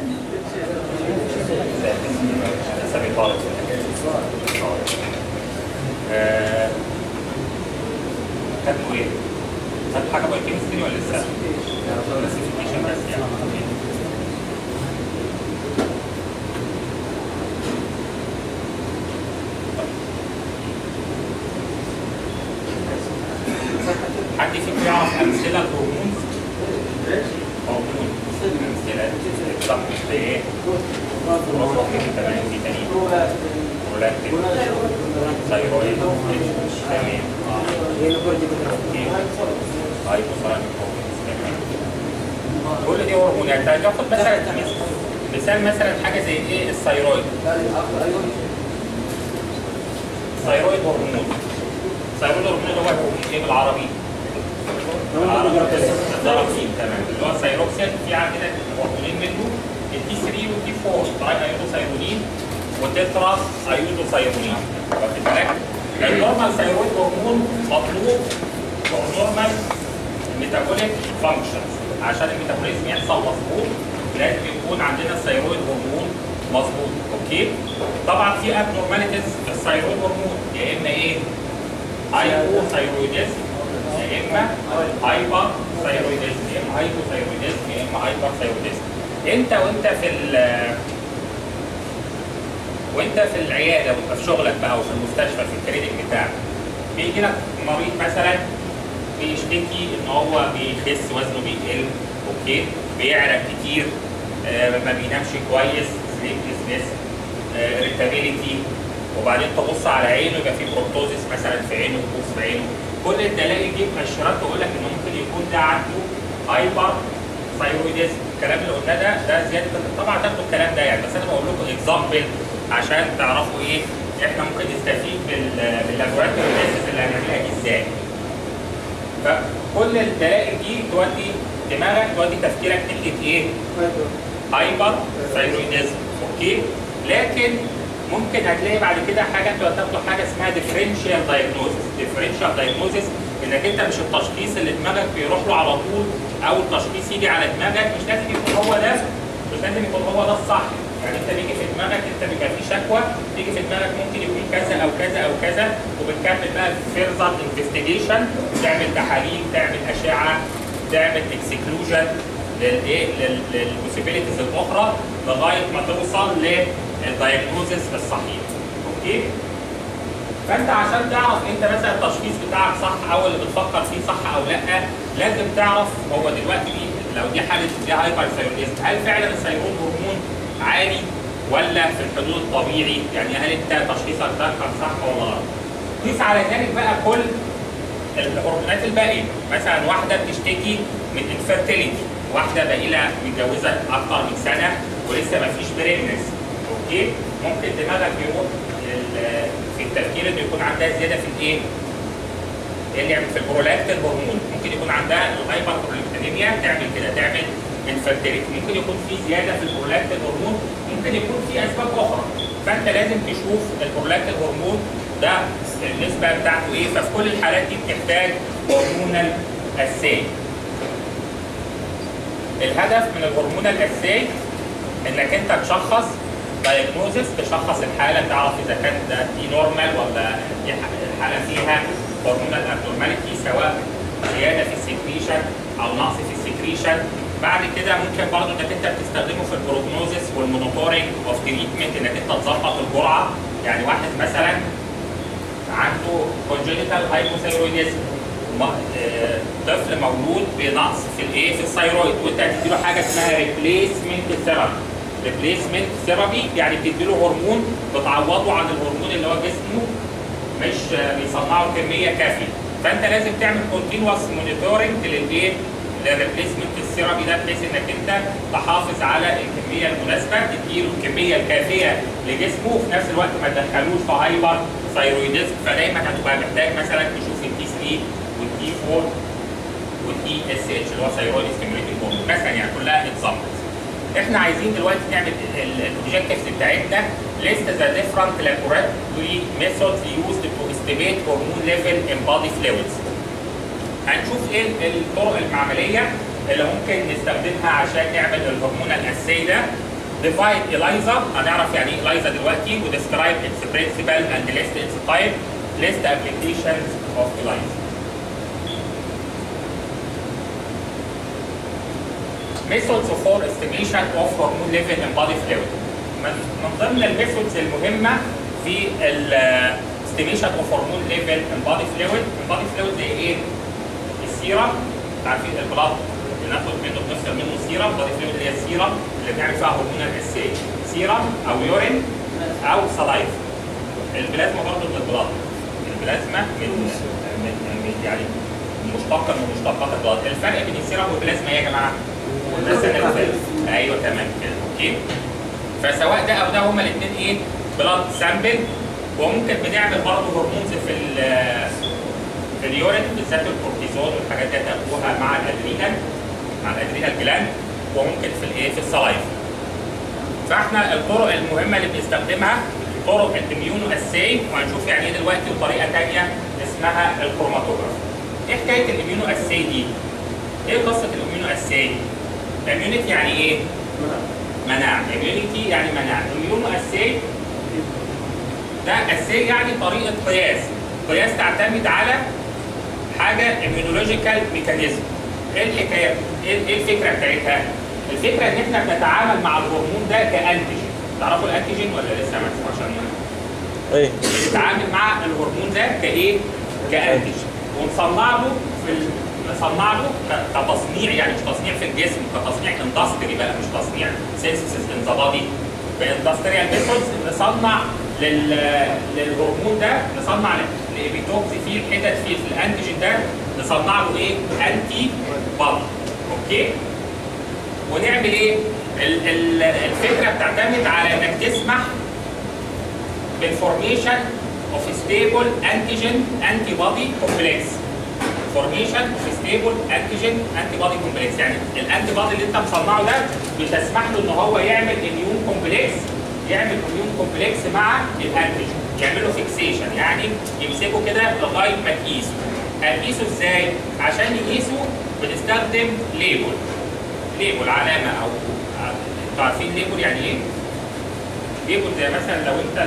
لسه بيطالب خدوا ايه؟ خدوا حاجه باي كيمستري ولا لسه؟ كلاسيفيكيشن بس يعني. حد فيكم يعرف امثله الهرمون؟ هرمون امثله صح ايه؟ تمام. في تاني برولاكتين ثايرويد تمام. كل دي هرمونات. هتاخد مثلا مثال مثلا حاجه زي ايه؟ الثايرويد. الثايرويد هرمون. الثايرويد هرمون اللي هو ايه بالعربي؟ الدرقين تمام. اللي هو الثايروكسين. في عندنا هرمونين منه التي 3 والتي 4 تراي ايودوثايرونين وتترا ايودوثايرونين. واخد بالك؟ النورمال ثايرويد هرمون مطلوب نورمال ميتابوليك فانكشنز. عشان الميتابوليزم يحصل مظبوط لازم يكون عندنا الثايرويد هرمون مظبوط. اوكي؟ طبعا في ابنورماليتيز في الثايرويد هرمون، يا اما ايه؟ هايبوثايرويدزم، يا اما هايبر ثايرويدزم، يا اما هايبوثايرويدزم، يا اما هايبر ثايرويدزم. انت وانت في العياده وانت في شغلك بقى وفي المستشفى في الكلينيك بتاعك، بيجي لك مريض مثلا بيشتكي ان هو بيخس، وزنه بيقل، اوكي، بيعرق كتير، ما بينامش كويس، سليبلسنس، irritability، وبعدين تبص على عينه يبقى في بروتوزيس مثلا في عينه، بوس في عينه. كل الدلائل دي مؤشرات تقول لك انه ممكن يكون ده عنده هايبر ثايرويدزم. الكلام اللي قلناه ده زياده. طبعا تاخدوا الكلام ده يعني، بس انا بقول لكم اكزامبل عشان تعرفوا ايه احنا ممكن نستفيد باللابوراتوري تيست اللي هنعملها دي ازاي. فكل الدلائل دي تودي دماغك، تودي تفكيرك ناحيه ايه؟ هايبر ثايرويدزم. اوكي؟ لكن ممكن هتلاقي بعد كده حاجه انتوا هتاخدوا حاجه اسمها ديفرنشال دايجنوزس. ديفرنشال دايجنوزس انك انت مش التشخيص اللي دماغك بيروح له على طول او التشخيص يجي على دماغك، مش لازم يكون هو ده، مش لازم يكون هو ده الصح. يعني انت بيجي في دماغك، انت بيبقى في شكوى بيجي في دماغك ممكن يكون كذا او كذا او كذا، وبتكمل بقى فيرذر انفستيجيشن، تعمل تحاليل، تعمل اشعه، تعمل اكسكلوجن للايه؟ للبوسيبيليتيز الاخرى لغايه ما توصل للدايجنوزس الصحيح. اوكي؟ فانت عشان تعرف انت مثلا التشخيص بتاعك صح او اللي بتفكر فيه صح او لا، لازم تعرف هو دلوقتي لو دي حاله دي هايبر ثايرويدزم، هل فعلا الثايرويد هرمون عالي ولا في الحدود الطبيعي؟ يعني هل انت تشخيصك ده كان صح ولا غلط؟ قيس على ذلك بقى كل الهرمونات الباقيه. مثلا واحده بتشتكي من انفيرتيليتي، واحده باقي لها متجوزه اكثر من سنه ولسه ما فيش بريجنس، اوكي؟ ممكن دماغك يروح في التفكير انه يكون عندها زياده في الايه؟ يعني في البرولاكتين هرمون، ممكن يكون عندها الهايبر برولكتينيميا تعمل كده، تعمل انفيرتيليتي، ممكن يكون في زياده في البرولاكتين هرمون، ممكن يكون في اسباب اخرى. فانت لازم تشوف البرولاكتين هرمون ده النسبه بتاعته ايه، ففي كل الحالات دي بتحتاج هرمونال اساي. الهدف من الهرمونال اساي انك انت تشخص دايجنوزس، تشخص الحاله، تعرف اذا كان دي نورمال ولا دي حاله فيها هرمونال ابنورماليتي، سواء زياده في السكريشن او نقص في السكريشن. بعد كده ممكن برضه انك انت بتستخدمه في البروجنوزس والمونيتورنج اوف تريتمنت، انك انت تظبط الجرعه. يعني واحد مثلا عنده كونجنتال هايبوثايرويدزم، طفل مولود بنقص في الايه؟ في الثايرويد، وانت هتدي له حاجه اسمها ريبليسمنت ثيرابي. ريبليسمنت ثيرابي يعني بتدي له هرمون بتعوضه عن الهرمون اللي هو جسمه مش بيصنعه كميه كافيه. فانت لازم تعمل كونتينوس مونيتورنج للايه؟ للريبليسمنت الثيرابي ده، بحيث انك انت تحافظ على الكميه المناسبه، تديله الكميه الكافيه لجسمه، وفي نفس الوقت ما تدخلوش في هايبر ثايرويدزم. فدايما هتبقى محتاج مثلا تشوف التي 3 والتي 4 والتي اس اتش اللي هو ثايرويد ستيموليتنج هرمون مثلا، يعني كلها اكزامبلز. احنا عايزين دلوقتي نعمل الاوبجكتيفز بتاعتنا list the different laboratory methods used to estimate hormone level in body fluids. هنشوف ايه الطرق المعمليه اللي ممكن نستخدمها عشان نعمل الهرمون الاساسي ده ديفاين ELISA، هنعرف يعني ايه ELISA دلوقتي، وديسكرايب اتس برنسبل اند ليست اتس تايب، ليست ابلكيشنز اوف ELISA. methods for estimation of hormone level in body fluid. من ضمن الميثودز المهمه في estimation of hormone level in body fluid. البادي فلويد زي ايه؟ السيرم، عارفين البلاد بناخد منه بنفصل منه السيرم، البادي فلويد اللي هي السيرم اللي بنعمل فيها هرمون الاساسيه، سيرم او يورين او سلايف. البلازما برضه من البلاد، البلازما من يعني مشتقه من مشتقات البلاد. الفرق بين السيرم والبلازما ايه يا جماعه؟ ايوه تمام كده، اوكي. فسواء ده او ده هما الاثنين ايه؟ بلاد سامبل. وممكن بنعمل برضه هرمونز في اليورين، بالذات الكورتيزون والحاجات دي هتاخدوها مع الادرينال جلاند، وممكن في الايه؟ في السلايف. فاحنا الطرق المهمه اللي بنستخدمها طرق الاميونو اساي، وهنشوف يعني ايه دلوقتي، وطريقه ثانيه اسمها الكروماتوجراف. ايه حكايه الاميونو اساي دي؟ ايه قصه الاميونو اساي؟ اميونيتي يعني ايه؟ مناعه. اميونيتي يعني مناعه. اميونو اساي ده اساي يعني طريقه قياس تعتمد على حاجه اميونولوجيكال ميكانيزم. ايه الحكايه؟ ايه الفكره بتاعتها؟ الفكره ان احنا بنتعامل مع الهرمون ده كانتيجين. تعرفوا الانتيجين ولا لسه ما تسمعوش عنه؟ ايه؟ بنتعامل مع الهرمون ده كايه؟ كانتيجين، ونصنع له نصنع له كتصنيع، يعني مش تصنيع في الجسم، كتصنيع اندستري بقى، مش تصنيع سينثيسيس ان ذا بادي. باندستريال ميثودز نصنع للهرمون ده، نصنع لابيتوكس فيه الحتت فيه في الانتيجين ده، نصنع له ايه؟ انتي بادي. اوكي؟ ونعمل ايه؟ الفكره بتعتمد على انك تسمح بالفورميشن اوف ستيبل انتيجين انتي بادي كومبلكس. فورميشن اوف ستيبل انتيجين انتي بادي كومبلكس، يعني الانتي بادي اللي انت مصنعه ده بتسمح له ان هو يعمل اميون كومبلكس مع الانتيجين، يعمل له فيكسيشن، يعني يمسكه كده لغايه ما تقيسه. هتقيسه ازاي؟ عشان يقيسه بنستخدم ليبل علامه، او انتوا عارفين ليبل يعني ايه؟ ليبل زي مثلا لو انت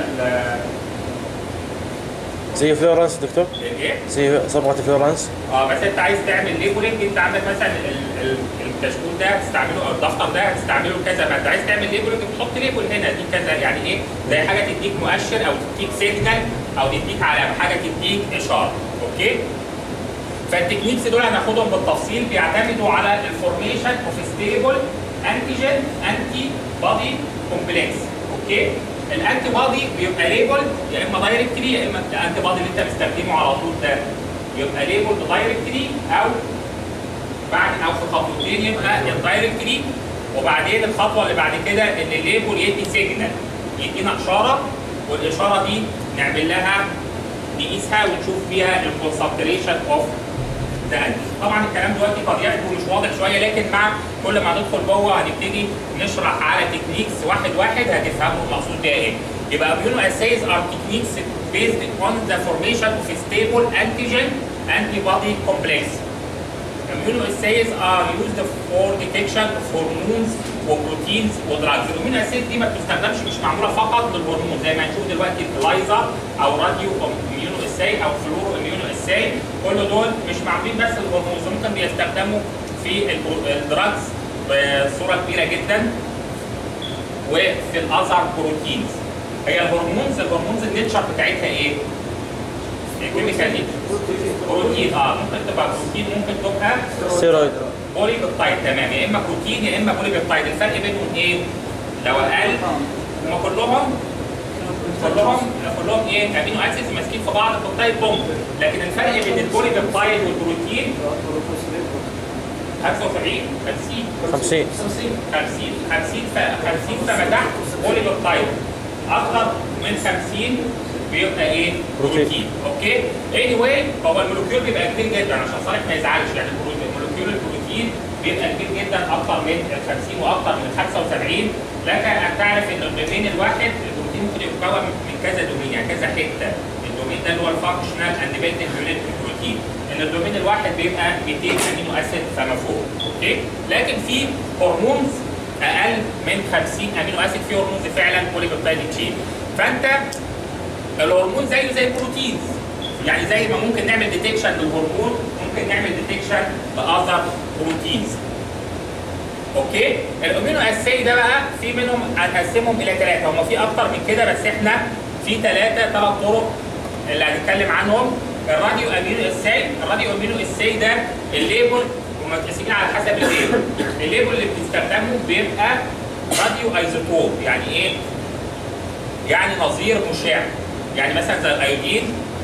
زي فلورنس دكتور؟ ايه؟ زي صبغه فلورنس؟ بس انت عايز تعمل ليبلنج، انت عندك مثلا الكشكول ده هتستعمله او الدفتر ده هتستعمله كذا، فانت عايز تعمل ليبلنج بتحط ليبل هنا، دي كذا، يعني ايه؟ زي حاجه تديك مؤشر او تديك سيجنال او تديك علامه، حاجه تديك اشاره، اوكي؟ فالتكنيكس دول هناخدهم بالتفصيل، بيعتمدوا على الفورميشن اوف ستيبل انتيجين انتي بادي كومبلكس، اوكي؟ الانتي بادي بيبقى ليبل يا اما دايركتلي، يا اما الانتي بادي اللي انت بتستخدمه على طول ده يبقى ليبل دايركتلي، او في خطوتين يبقى اندايركتلي. وبعدين الخطوه اللي بعد كده ان الليبل يدي سيجنال، يدينا اشاره، والاشاره دي نعمل لها نقيسها ونشوف بيها الكونسنتريشن اوف ذا انتي. طبعا الكلام دلوقتي قد يبدو مش واضح شويه، لكن مع كل ما ندخل جوه هنبتدي نشرح على تكنيكس واحد هتفهموا المقصود بيها ايه. يبقى immunoassays are techniques based on the formation of a stable antigen antibody complex. Immunoassays are used for detection of hormones وبروتينز ودراجز. الاميونواسايز دي ما بتستخدمش، مش معموله فقط للهرمون زي ما هنشوف دلوقتي الإلايزا او راديو اميونواساي او فلورو اميونواساي، كل دول مش معمولين بس للهرمونز، ممكن بيستخدموا في الدراجز بصوره كبيره جدا، وفي الاذر بروتينز. هي الهرمونز النيتشر بتاعتها ايه؟ الكيميكال بروتين، ممكن تبقى بروتين، ممكن تبقى ستيرويد، بولي بيبتايد، تمام، يا اما بروتين يا اما بولي بيبتايد. الفرق بينهم ايه؟ لو اقل هم كلهم ايه؟ امينو اسيدز ماسكين في بعض بيبتايد بوند، لكن الفرق بين البولي بيبتايد والبروتين 50 فما تحت بولي بيبتايد، اكثر من 50 بيبقى ايه؟ بروتين. اوكي؟ anyway هو المولكيول بيبقى كبير جدا عشان صالح ما يزعلش، يعني المولكيول البروتين بيبقى كبير جدا، اكثر من 50 واكثر من 75. لك ان تعرف ان الدومين الواحد البروتين ممكن يتكون من كذا دومين، يعني كذا حته. الدومين ده اللي هو الفانكشنال اندبندنت يونت بروتين، ان الدومين الواحد بيبقى 200 امينو اسيد فما فوق. اوكي؟ لكن في هرمونز اقل من 50 امينو اسيد في هرمونز فعلا بولي بيبتايد تشين. فانت الهرمون زيه زي البروتينز، يعني زي ما ممكن نعمل ديتكشن للهرمون ممكن نعمل ديتكشن لاذر بروتينز. اوكي؟ الامينو اساي ده بقى في منهم هنقسمهم الى ثلاثه، هم في اكتر من كده بس احنا في ثلاث طرق اللي هنتكلم عنهم. الراديو امينو اساي، الراديو امينو اساي ده الليبل ومتقسمين على حسب الليبل. الليبل اللي بنستخدمه بيبقى راديو ايزوتوب، يعني ايه؟ يعني نظير مشع. يعني مثلا زي الايودين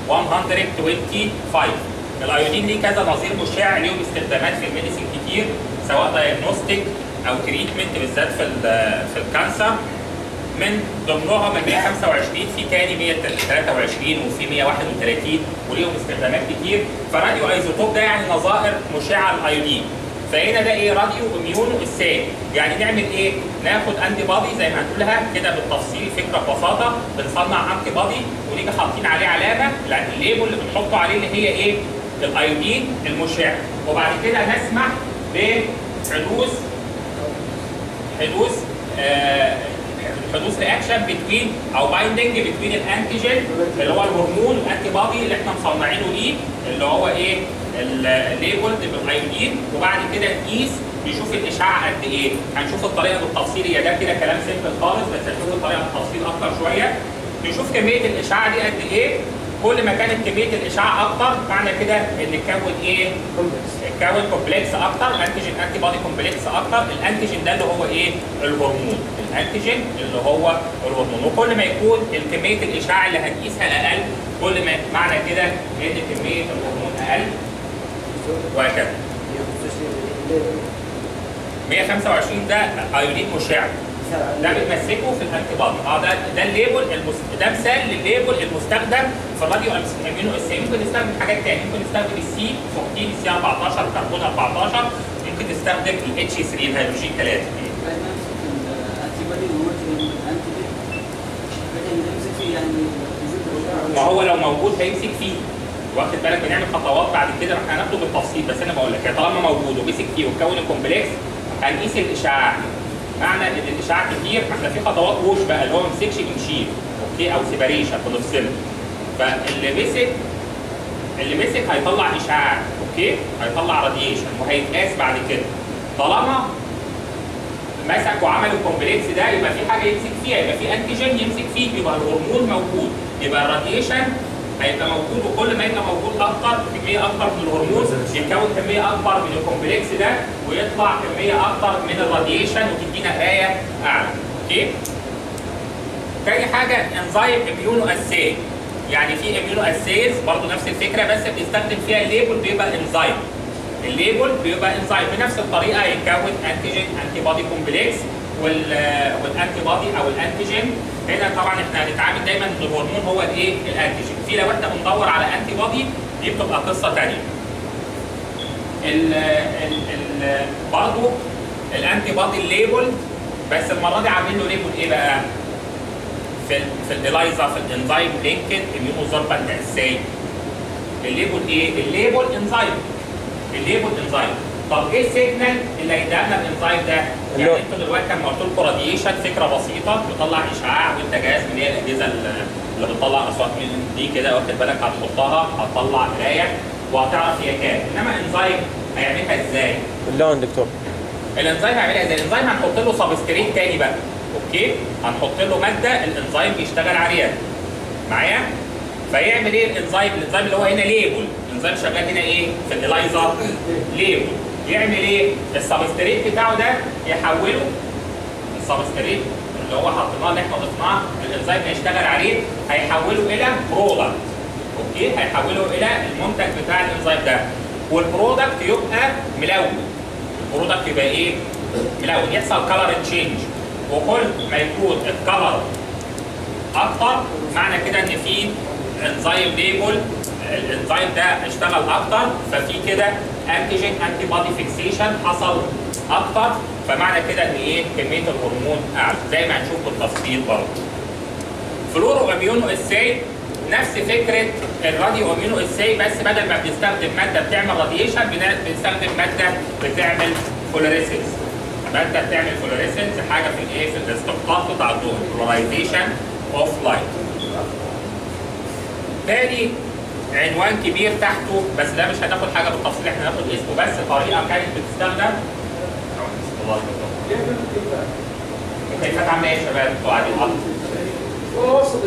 125. الايودين ليه كذا نظير مشع، ليهم استخدامات في الميديسين كتير سواء دايجنوستيك او تريتمنت بالذات في الكانسر. من ضمنهم ال 125 في تاني 123 وفي 131 وليهم استخدامات كتير. فراديو ايزوتوب ده يعني نظائر مشعه للايودين. فهنا ده ايه؟ راديو اميونو اساي. يعني نعمل ايه؟ ناخد انتي بادي زي ما هنقولها كده بالتفصيل، فكره ببساطه. بنصنع انتي بادي ونيجي حاطين عليه علامه، لان الليبل اللي بنحطه عليه اللي هي ايه؟ الايودين المشع. وبعد كده نسمح بحدوث رياكشن بتوين او بايندنج بتوين الانتيجين اللي هو الهرمون الانتي بادي اللي احنا مصنعينه ليه اللي هو ايه؟ الليبلد بالايودين. وبعد كده نقيس نشوف الاشعاع قد ايه. هنشوف الطريقه بالتفصيل، هي ده كده كلام سيمبل خالص بس هنشوف الطريقه بالتفصيل اكتر شويه. نشوف كميه الاشعاع دي قد ايه. كل ما كانت كميه الاشعاع اكتر معنى كده ان اتكون ايه؟ اتكون كومبلكس اكتر، انتيجين انتي بادي كومبلكس اكتر. الانتيجين ده اللي هو ايه؟ الهرمون. الانتيجين اللي هو الهرمون. وكل ما يكون كميه الاشعاع اللي هنقيسها اقل كل ما معنى كده ان كميه الهرمون اقل وهكذا. 125 ده ايودين مشع، ده بنمسكه في الانتي بادي. ده الليبل ده مثال للليبل المستخدم في الراديو امينو اساي. ممكن نستخدم حاجات ثانيه، ممكن نستخدم السي 14 السي 14 كربون 14، ممكن نستخدم الاتش 3 الهيدروجين 3. ما هو لو موجود هيمسك فيه، واخد بالك؟ بنعمل خطوات بعد كده احنا هناخده بالتفصيل بس انا بقول لك طالما موجود ومسك فيه وكون الكومبلكس هنقيس الاشعاع. معنى ان الاشعاع كتير احنا في خطوات ووش بقى اللي هو ما مسكش بنشيل، اوكي، او سيباريشن بنفصله. اللي مسك هيطلع اشعاع، اوكي، هيطلع راديشن وهيتقاس بعد كده. طالما مسك وعمل الكومبلكس ده يبقى في حاجه يمسك فيها، يبقى في انتيجين يمسك فيه، يبقى الهرمون موجود، يبقى الراديشن هيبقى موجود. وكل ما يبقى موجود اكتر كميه اكتر من الهرمون يتكون كميه اكبر من الكومبلكس ده ويطلع كميه اكتر من الراديشن وتدينا قرايه اعلى. اوكي؟ تاني حاجه انزيم اميونو اساي. يعني في اميونو اسايز برضه نفس الفكره بس بنستخدم فيها الليبل بيبقى انزيم. الليبل بيبقى انزيم بنفس الطريقه يتكون انتيجين انتي بادي كومبلكس والانتي بادي او الانتيجين. هنا طبعا احنا هنتعامل دايما ان الهرمون هو الايه؟ الانتيجين. في لو احنا بندور على انتي بادي دي بتبقى قصه ثانيه. برضه الانتي بادي الليبل بس المره دي عاملين له ليبل ايه بقى؟ في الإلايزا في الانزيم لينكد اميونوزوربانت اساي. الليبل ايه؟ الليبل انزيم. الليبل انزيم. طب ايه السيجنال اللي هيديها لنا الانزيم ده؟ يعني انتوا دلوقتي لما قلت لكم راديشن فكره بسيطه بتطلع اشعاع وانت جاهز من هي الاجهزه اللي بتطلع اصوات من دي كده، واخد بالك؟ هتحطها هتطلع قرايه وهتعرف هي كام. انما انزيم هيعملها ازاي؟ اللون دكتور. الانزيم هيعملها ازاي؟ الانزيم هنحط له سبستريت تاني بقى، اوكي؟ هنحط له ماده الانزيم بيشتغل عليها. معايا؟ فيعمل ايه الانزيم؟ الانزيم اللي هو هنا ليبل، الانزيم شغال هنا ايه؟ في الإلايزا ليبل. يعمل ايه؟ السبستريت بتاعه ده يحوله، السبستريت اللي هو حطيناه اللي احنا ضفناه الانزيم هيشتغل عليه هيحوله الى برودكت، اوكي؟ هيحوله الى المنتج بتاع الانزيم ده، والبرودكت يبقى ملون. البرودكت يبقى ايه؟ ملون، يحصل كلر تشينج. وكل ما يكون الكلر اكتر معنى كده ان في انزيم ليبل، الانزيم ده اشتغل اكتر، ففي كده انتيجين انتي بادي فيكسيشن حصل اكتر، فمعنى كده ان ايه؟ كميه الهرمون اعلى زي ما هنشوف بالتفصيل برضه. فلورو اميونو اساي نفس فكره الراديو اميونو اساي بس بدل ما بنستخدم ماده بتعمل راديشن بنستخدم ماده بتعمل فلوريسنس. ماده بتعمل فلوريسنس، حاجه في الايه، في الاستقطاب بتاع الضوء، بولاريزيشن اوف لايت. تاني عنوان كبير تحته، بس ده مش هناخد حاجه بالتفصيل، احنا هناخد اسمه بس، طريقه كانت بتستخدم. مكيفات عامله ايه يا شباب؟ انتوا قاعدين وسط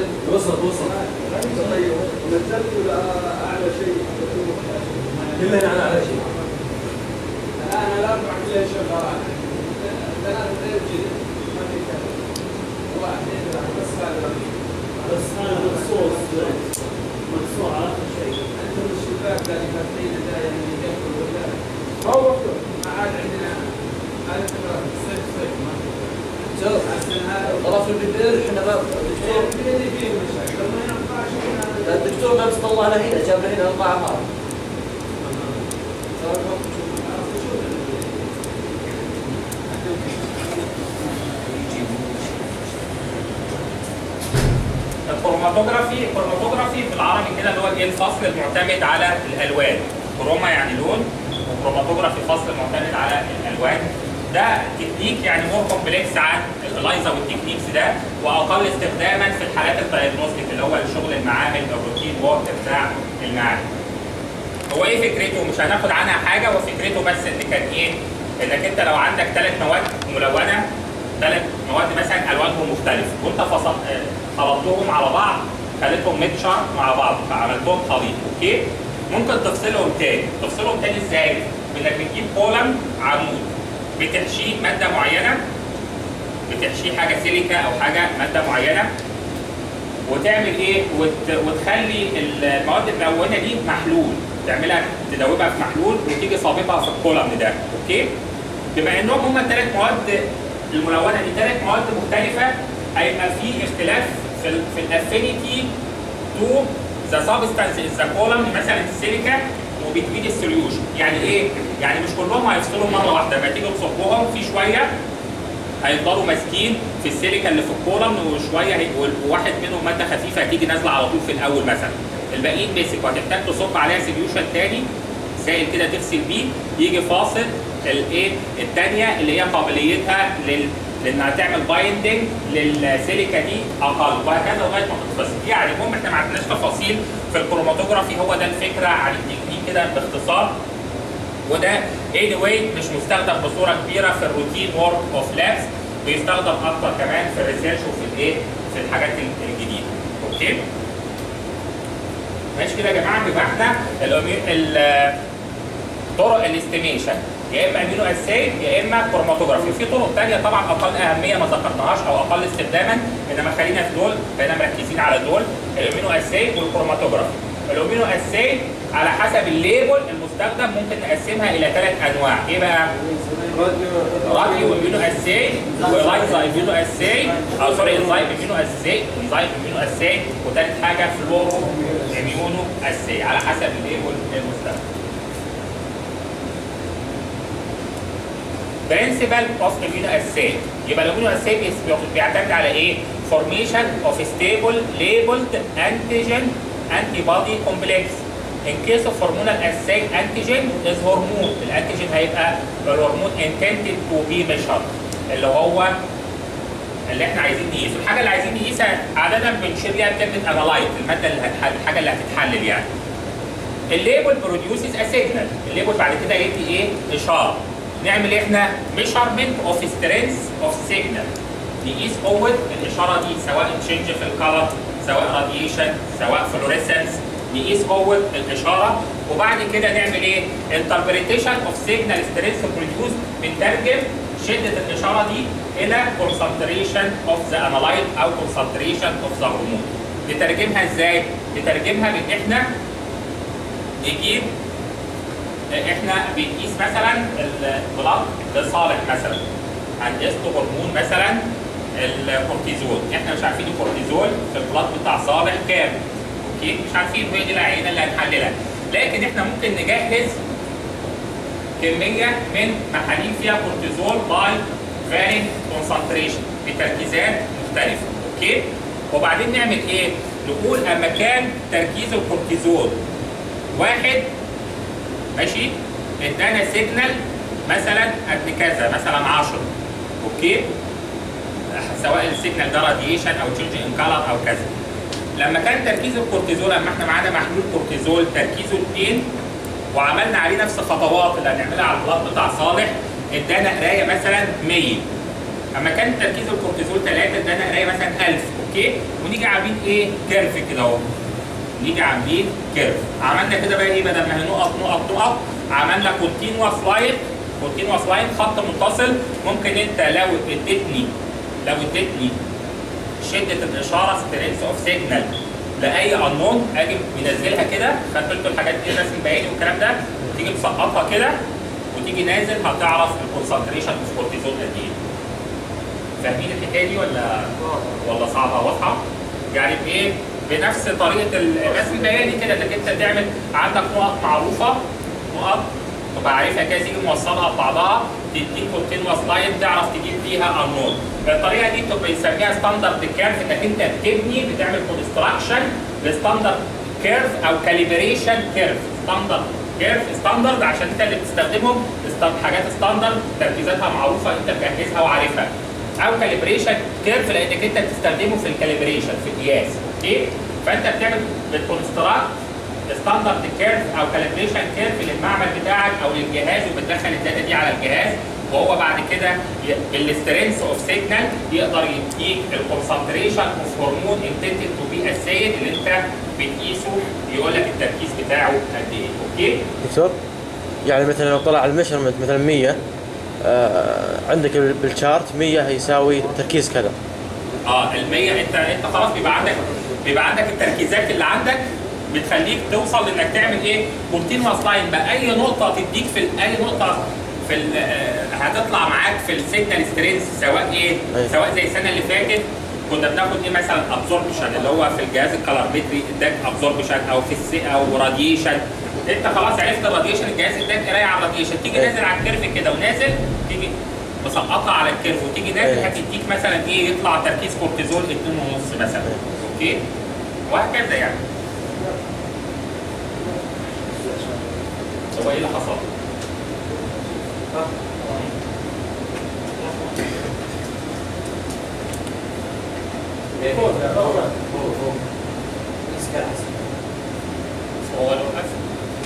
ونزلت ولا اعلى شيء؟ كلنا على اعلى شيء. الان الاربع كلها شغاله. ثلاث غير كذا ما في كلام. واحد بس هذا بس هذا مخصوص مقصوع على اخر شيء. انت الشباك اللي فاتحين ده يعني يدخل ولا ما هو مفتوح. ما عاد عندنا هذا صيف ما شوف طرف البدير احنا ما الدكتور ما بيطلع له هنا، جاب له هنا 4 مرات. الكروماتوجرافي بالعربي كده اللي هو ايه، الفصل المعتمد على الالوان. كروما يعني لون، وكروماتوجرافي فصل معتمد على الالوان. ده تكنيك يعني مور كومبلكس عن الالايزا والتكنيكس ده، واقل استخداما في الحالات الدايجنوستيك اللي هو الشغل المعامل، الروتين وورك بتاع المعامل. هو ايه فكرته؟ مش هناخد عنها حاجه، وفكرته بس ان كان ايه؟ انك انت لو عندك 3 مواد ملونه، 3 مواد مثلا الوانهم مختلفه، وانت خلطتهم على بعض، خليتهم ميكشر مع بعض، فعملتهم خليط، اوكي؟ ممكن تفصلهم تاني ازاي؟ انك بتجيب كولم عمود، بتحشيه ماده معينه، بتحشيه حاجه سيليكا او حاجه ماده معينه، وتعمل ايه؟ وتخلي المواد الملونه دي محلول، تعملها تدوبها في محلول وتيجي صاببها في الكولم ده، اوكي؟ بما انهم هم ال3 مواد الملونه دي 3 مواد مختلفه، هيبقى في اختلاف في الافينيتي تو ذا سبستانس ان ذا كولم، مثلا السيليكا وبتبيد السوليوشن. يعني ايه؟ يعني مش كلهم هيفصلوا مره واحده، لما تيجي تصبهم في شويه هيفضلوا ماسكين في السيليكا اللي في الكولم، وشويه وواحد منهم ماده خفيفه هتيجي نازله على طول في الاول مثلا، الباقيين مسك وهتحتاج تصب عليها سوليوشن تاني سائل كده تغسل بيه، يجي فاصل الايه الثانيه اللي هي قابليتها لانها تعمل بايندنج للسيليكا دي اقل، وهكذا لغايه ما تتفصل. يعني المهم احنا ما عندناش تفاصيل في الكروماتوجرافي، هو ده الفكره عن التكنيك كده باختصار. وده anyway مش مستخدم بصوره كبيره في الروتين وورك اوف لابس، بيستخدم اكتر كمان في الريسيرش وفي الايه؟ في الحاجات الجديده. اوكي؟ ماشي كده يا جماعه؟ يبقى احنا طرق الاستيميشن يا اما امينو اساي يا اما كروماتوجرافي، وفي طرق ثانيه طبعا اقل اهميه ما ذكرناهاش او اقل استخداما، انما خلينا في دول، خلينا مركزين على دول، الامينو اساي والكروماتوجرافي. الامينو اساي على حسب الليبل المستخدم ممكن نقسمها الى 3 انواع، ايه بقى؟ راديو امينو اساي، ولايزا امينو اساي، او سوري انزايم امينو اساي، وثالث حاجه فلورو اميونو اساي، على حسب الليبل المستخدم. برنسبل اوف امينو اساي، يبقى الامينو اساي بيعتمد على ايه؟ فورميشن اوف ستيبل ليبلد انتيجين antibody complex. In case of hormonal assay, antigen is hormone. الانتيجين هيبقى الهرمون intended to be measured، اللي هو اللي احنا عايزين نقيسه. الحاجه اللي عايزين نقيسها عاده بنشير ليها كلمه انالايت، الماده اللي الحاجه اللي هتتحلل يعني. الليبل بروديوسز ا سيجنال، الليبل بعد كده يدي ايه؟ اشاره. نعمل ايه احنا؟ ميجرمنت اوف سترينث اوف سيجنال، نقيس قوه الاشاره دي سواء تشينج في الكلر، سواء راديشن، سواء فلوريسنس، نقيس قوه الاشاره. وبعد كده نعمل ايه؟ انتربريتيشن اوف سيجنال سترينث بروديوس، بنترجم شده الاشاره دي الى كونسنتريشن اوف ذا انالايت او كونسنتريشن اوف ذا هرمون. نترجمها ازاي؟ نترجمها بان احنا نجيب، احنا بنقيس مثلا البلاد لصالح مثلا، هنقيس هرمون مثلا الكورتيزول، احنا مش عارفين الكورتيزول في البلاد بتاع صالح كام، اوكي؟ مش عارفين، هي دي العينه اللي هنحللها، لكن احنا ممكن نجهز كميه من محاليل فيها كورتيزول باي فارينج كونسنتريشن بتركيزات مختلفه، اوكي؟ وبعدين نعمل ايه؟ نقول اما كان تركيز الكورتيزول 1 ماشي، ادانا سيجنال مثلا قد كذا، مثلا 10، اوكي؟ سواء السيجنال ده راديشن او تشينج ان كلر او كذا. لما كان تركيز الكورتيزول، اما احنا معانا محلول كورتيزول تركيزه 2 وعملنا عليه نفس الخطوات اللي هنعملها على البلاط بتاع صالح، ادانا قرايه مثلا 100. اما كان تركيز الكورتيزول 3 ادانا قرايه مثلا 1000. اوكي؟ ونيجي عاملين ايه؟ كيرف كده اهو. نيجي عاملين كيرف. عملنا كده بقى ايه؟ بدل ما هي نقط نقط نقط، عملنا كونتينوس لاين. كونتينوس لاين خط متصل. ممكن انت لو اديتني شده الاشاره سترينث اوف سيجنال لاي انون، اجي منزلها كده، خدت بالكم الحاجات دي الرسم بياني والكلام ده، وتيجي مسقطها كده وتيجي نازل، هتعرف الكونسنتريشن اوف كورتيزول قد ايه. فاهمين الحكايه دي ولا صعبه واضحه؟ يعني بايه؟ بنفس طريقه الرسم البياني كده، انك انت تعمل عندك نقط معروفه، نقط تبقى عارفها كده، تيجي موصلها ببعضها تديك كونتينوس لاين تعرف تجيب فيها انون. الطريقه دي بتبقى بنسميها ستاندرد كيرف، انك انت بتعمل كونستراكشن لستاندرد كيرف او كاليبريشن كيرف. ستاندرد كيرف ستاندرد عشان انت اللي بتستخدمهم، حاجات ستاندرد تركيزاتها معروفه انت مجهزها وعارفها. او كاليبريشن كيرف لانك انت بتستخدمه في الكاليبريشن في القياس. اوكي؟ فانت بتكونستراكت ستاندرد كيرف او كاليبريشن كيرف للمعمل بتاعك او للجهاز، وبتدخل الداتا دي على الجهاز، وهو بعد كده بالسترينث اوف سيجنال يقدر يديك الكونسنتريشن اوف هرمون انتندد تو بي اسيد اللي انت بتقيسه، يقول لك التركيز بتاعه قد ايه. اوكي؟ دكتور يعني مثلا لو طلع الميجرمنت مثلا 100 عندك بالشارت 100 هيساوي تركيز كذا. ال 100 انت خلاص بيبقى عندك التركيزات اللي عندك بتخليك توصل لانك تعمل ايه؟ كونتينوس لاين بقى. اي نقطه تديك اي نقطه هتطلع معاك في السيجنال سترينث، سواء ايه؟ سواء زي السنه اللي فاتت كنا بناخد ايه مثلا ابزوربشن اللي هو في الجهاز الكالرمتري اداك ابزوربشن، او راديشن. انت خلاص عرفت الراديشن، الجهاز اداك قرايه على الراديشن، تيجي نازل على الكيرف كده ونازل، تيجي مسقطها على الكيرف وتيجي نازل، هتديك مثلا ايه؟ يطلع تركيز كورتيزول 2.5 مثلا. اوكي؟ وهكذا يعني. هو ايه اللي حصل؟ هو لو قفل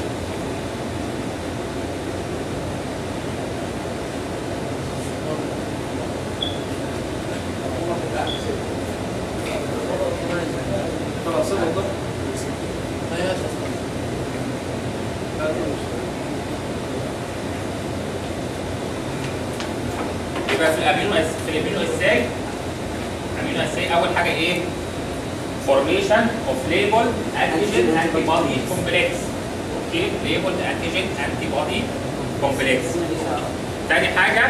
يبقى في الامينو اساي اول حاجه ايه؟ فورميشن اوف ليبل انتيجين انتي بودي كومبلكس. اوكي؟ ليبل انتيجين انتي بودي كومبلكس. تاني حاجه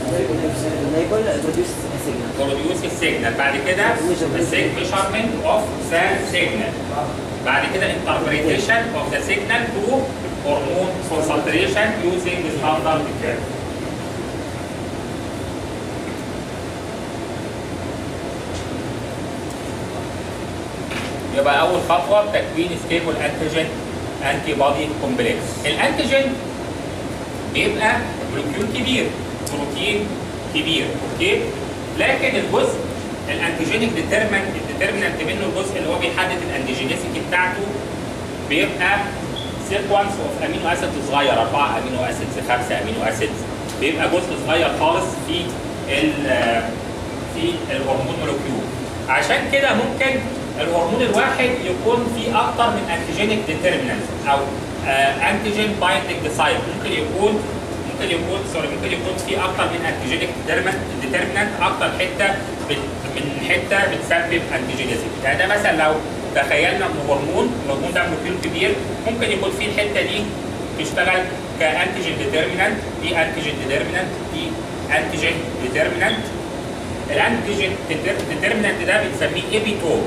بروديوس السيجنال. بعد كده ميجرمنت اوف ذا سيجنال. بعد كده انتربريتيشن اوف ذا سيجنال تو هرمون كونسنتريشن يوزنج ستاندرد كيرف. يبقى اول خطوه تكوين ستيبل انتيجين انتي بودي كومبلكس. الانتيجين بيبقى مولكيول كبير، بروتين كبير. اوكي؟ لكن الجزء الانتيجينيك ديترمينانت منه، الجزء اللي هو بيحدد الانتيجينيسيتي بتاعته، بيبقى سيكونس اوف امينو اسيد صغير، 4 امينو اسيدز، 5 امينو اسيدز. بيبقى جزء صغير خالص في الهرمون مولكيول. عشان كده ممكن الهرمون الواحد يكون فيه اكتر من انتيجينيك ديترمينانت او انتيجين بايندنج سايت. ممكن يكون فيه اكتر من انتيجينيك ديترمينانت، اكتر حته بتسبب انتيجينيسيتي. يعني ده مثلا لو تخيلنا ان الهرمون ده مولكيول كبير، ممكن يكون فيه الحته دي تشتغل كانتيجين ديترمينانت، دي انتيجين ديترمينانت، دي انتيجين ديترمينانت. الانتيجين ديترمينانت ده بنسميه ايبيتوب.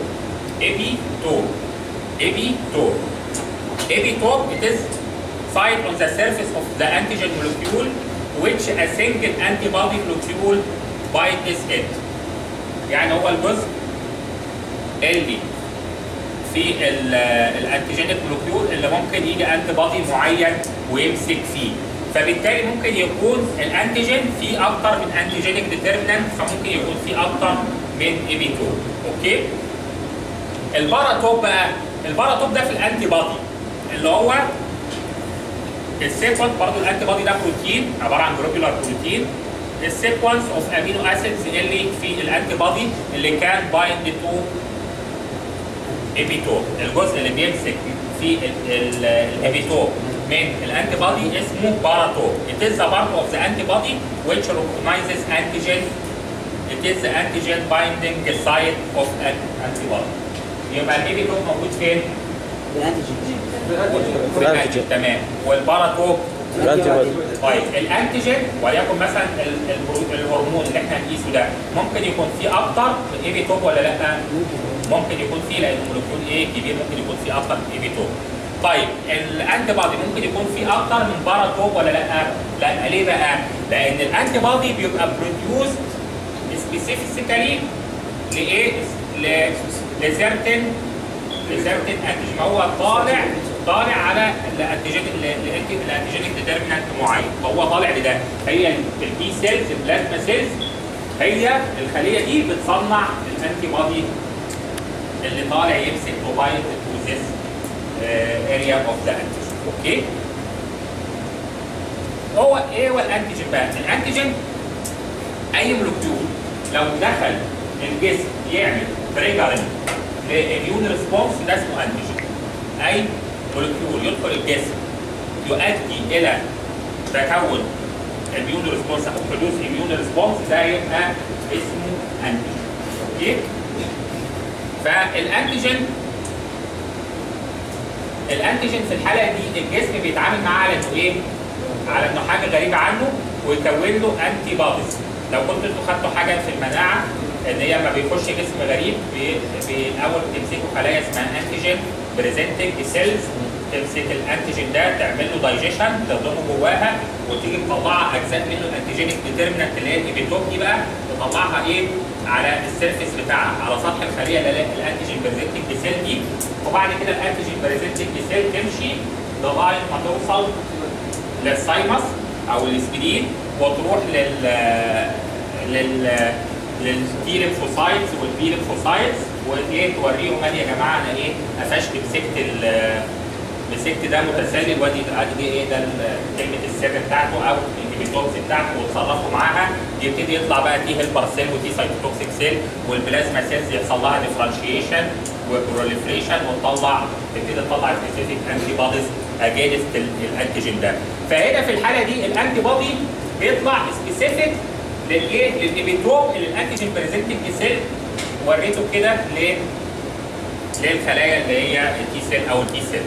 Epitope, it is site on the surface of the antigen molecule which a single antibody molecule binds it. يعني هو الجزء اللي في الانتيجينيك مولكيول اللي ممكن يجي انتي بودي معين ويمسك فيه. فبالتالي ممكن يكون الانتيجين فيه اكتر من انتيجينيك ديترمينانت، فممكن يكون فيه اكتر من ايبيتوب. اوكي؟ الباراتوب بقى، الباراتوب ده في الانتي بادي اللي هو السيكونس، برضه الانتي بادي ده بروتين عباره عن جلوبولار بروتين. السيكونس اوف امينو اسيدز اللي في الانتي بادي اللي كان بايند تو ايبيتوب، الجزء اللي بيمسك في الايبيتوب من الانتي بادي اسمه باراتوب. It is the part of the antibody which recognizes antigen. It is the antigen binding site of an antibody. يبقى الايبيتوب موجود فين؟ في الانتيجين. تمام. والباراتوب الانتيبودي. طيب الانتيجين وليكن مثلا الهرمون اللي احنا هنقيسه ده ممكن يكون فيه اكتر من ايبيتوب ولا لا؟ ممكن يكون فيه، لان المولكيول ايه كبير، ممكن يكون فيه اكتر من ايبيتوب. طيب الانتي بادي ممكن يكون فيه اكتر من باراتوب ولا لا؟ لا. ليه بقى؟ لان الانتي بادي بيبقى بروديوس سبيسيفيكالي لايه؟ لسيرتن انتيجين، هو طالع على الانتيجينيك ديترمينانت معين، فهو طالع لده. هي البي سيلز، البلازما سيلز، هي الخليه دي بتصنع الانتي بادي اللي طالع يمسك موبايل تو ذيس اريا اوف ذا انتيجين. اوكي؟ هو ايه هو الانتيجين بقى؟ الانتيجين اي مولكيول لو دخل الجسم يعمل تريجرنج لاميون ريسبونس ده اسمه انتيجين. اي مولكيول يدخل الجسم يؤدي الى تكون اميون ريسبونس او حدوث اميون ريسبونس، ده يبقى اسمه انتيجين. اوكي؟ الانتيجين في الحاله دي الجسم بيتعامل معاه على انه ايه؟ على انه حاجه غريبه عنه ويكون له انتي بوديز. لو كنتوا انتوا خدتوا حاجه في المناعه ان هي لما بيخش جسم غريب بالاول بتمسكوا خلايا اسمها انتيجين بريزنتنج سيلز، تمسك الانتيجين ده تعمل له دايجيشن تضمه جواها وتيجي تطلع اجزاء منه الانتيجينيك ديترمينانت اللي هي الايبيتوب دي بقى تطلعها ايه؟ على السيرفيس بتاعها، على سطح الخليه اللي الانتيجين بريزنتنج سيل دي، وبعد كده الانتيجين بريزنتنج سيل تمشي لغايه ما توصل للسايمس او الاسبلين وتروح للتي ليمفوسايتس والبي ليمفوسايتس، وايه توريهم ادي يا جماعه انا ايه قفشت مسكت ده متسلل، وادي ايه ده كلمه السر بتاعته او الانهبيتورز بتاعته وتصرفوا معاها، يبتدي يطلع بقى تي هيلبر سيل وتي سايتوتوكسيك سيل والبلازما سيلز يحصل لها ديفرنشيشن وبروليفريشن تبتدي تطلع سبيسيفيك انتي بوديز اجينست الانتيجين ده. فهنا في الحاله دي الانتي بودي بيطلع سبيسيفيك للايه؟ للايبيتوب اللي الانتيجين بريزنتنج سيل وريته كده للخلايا اللي هي التي سيل او التي سيل.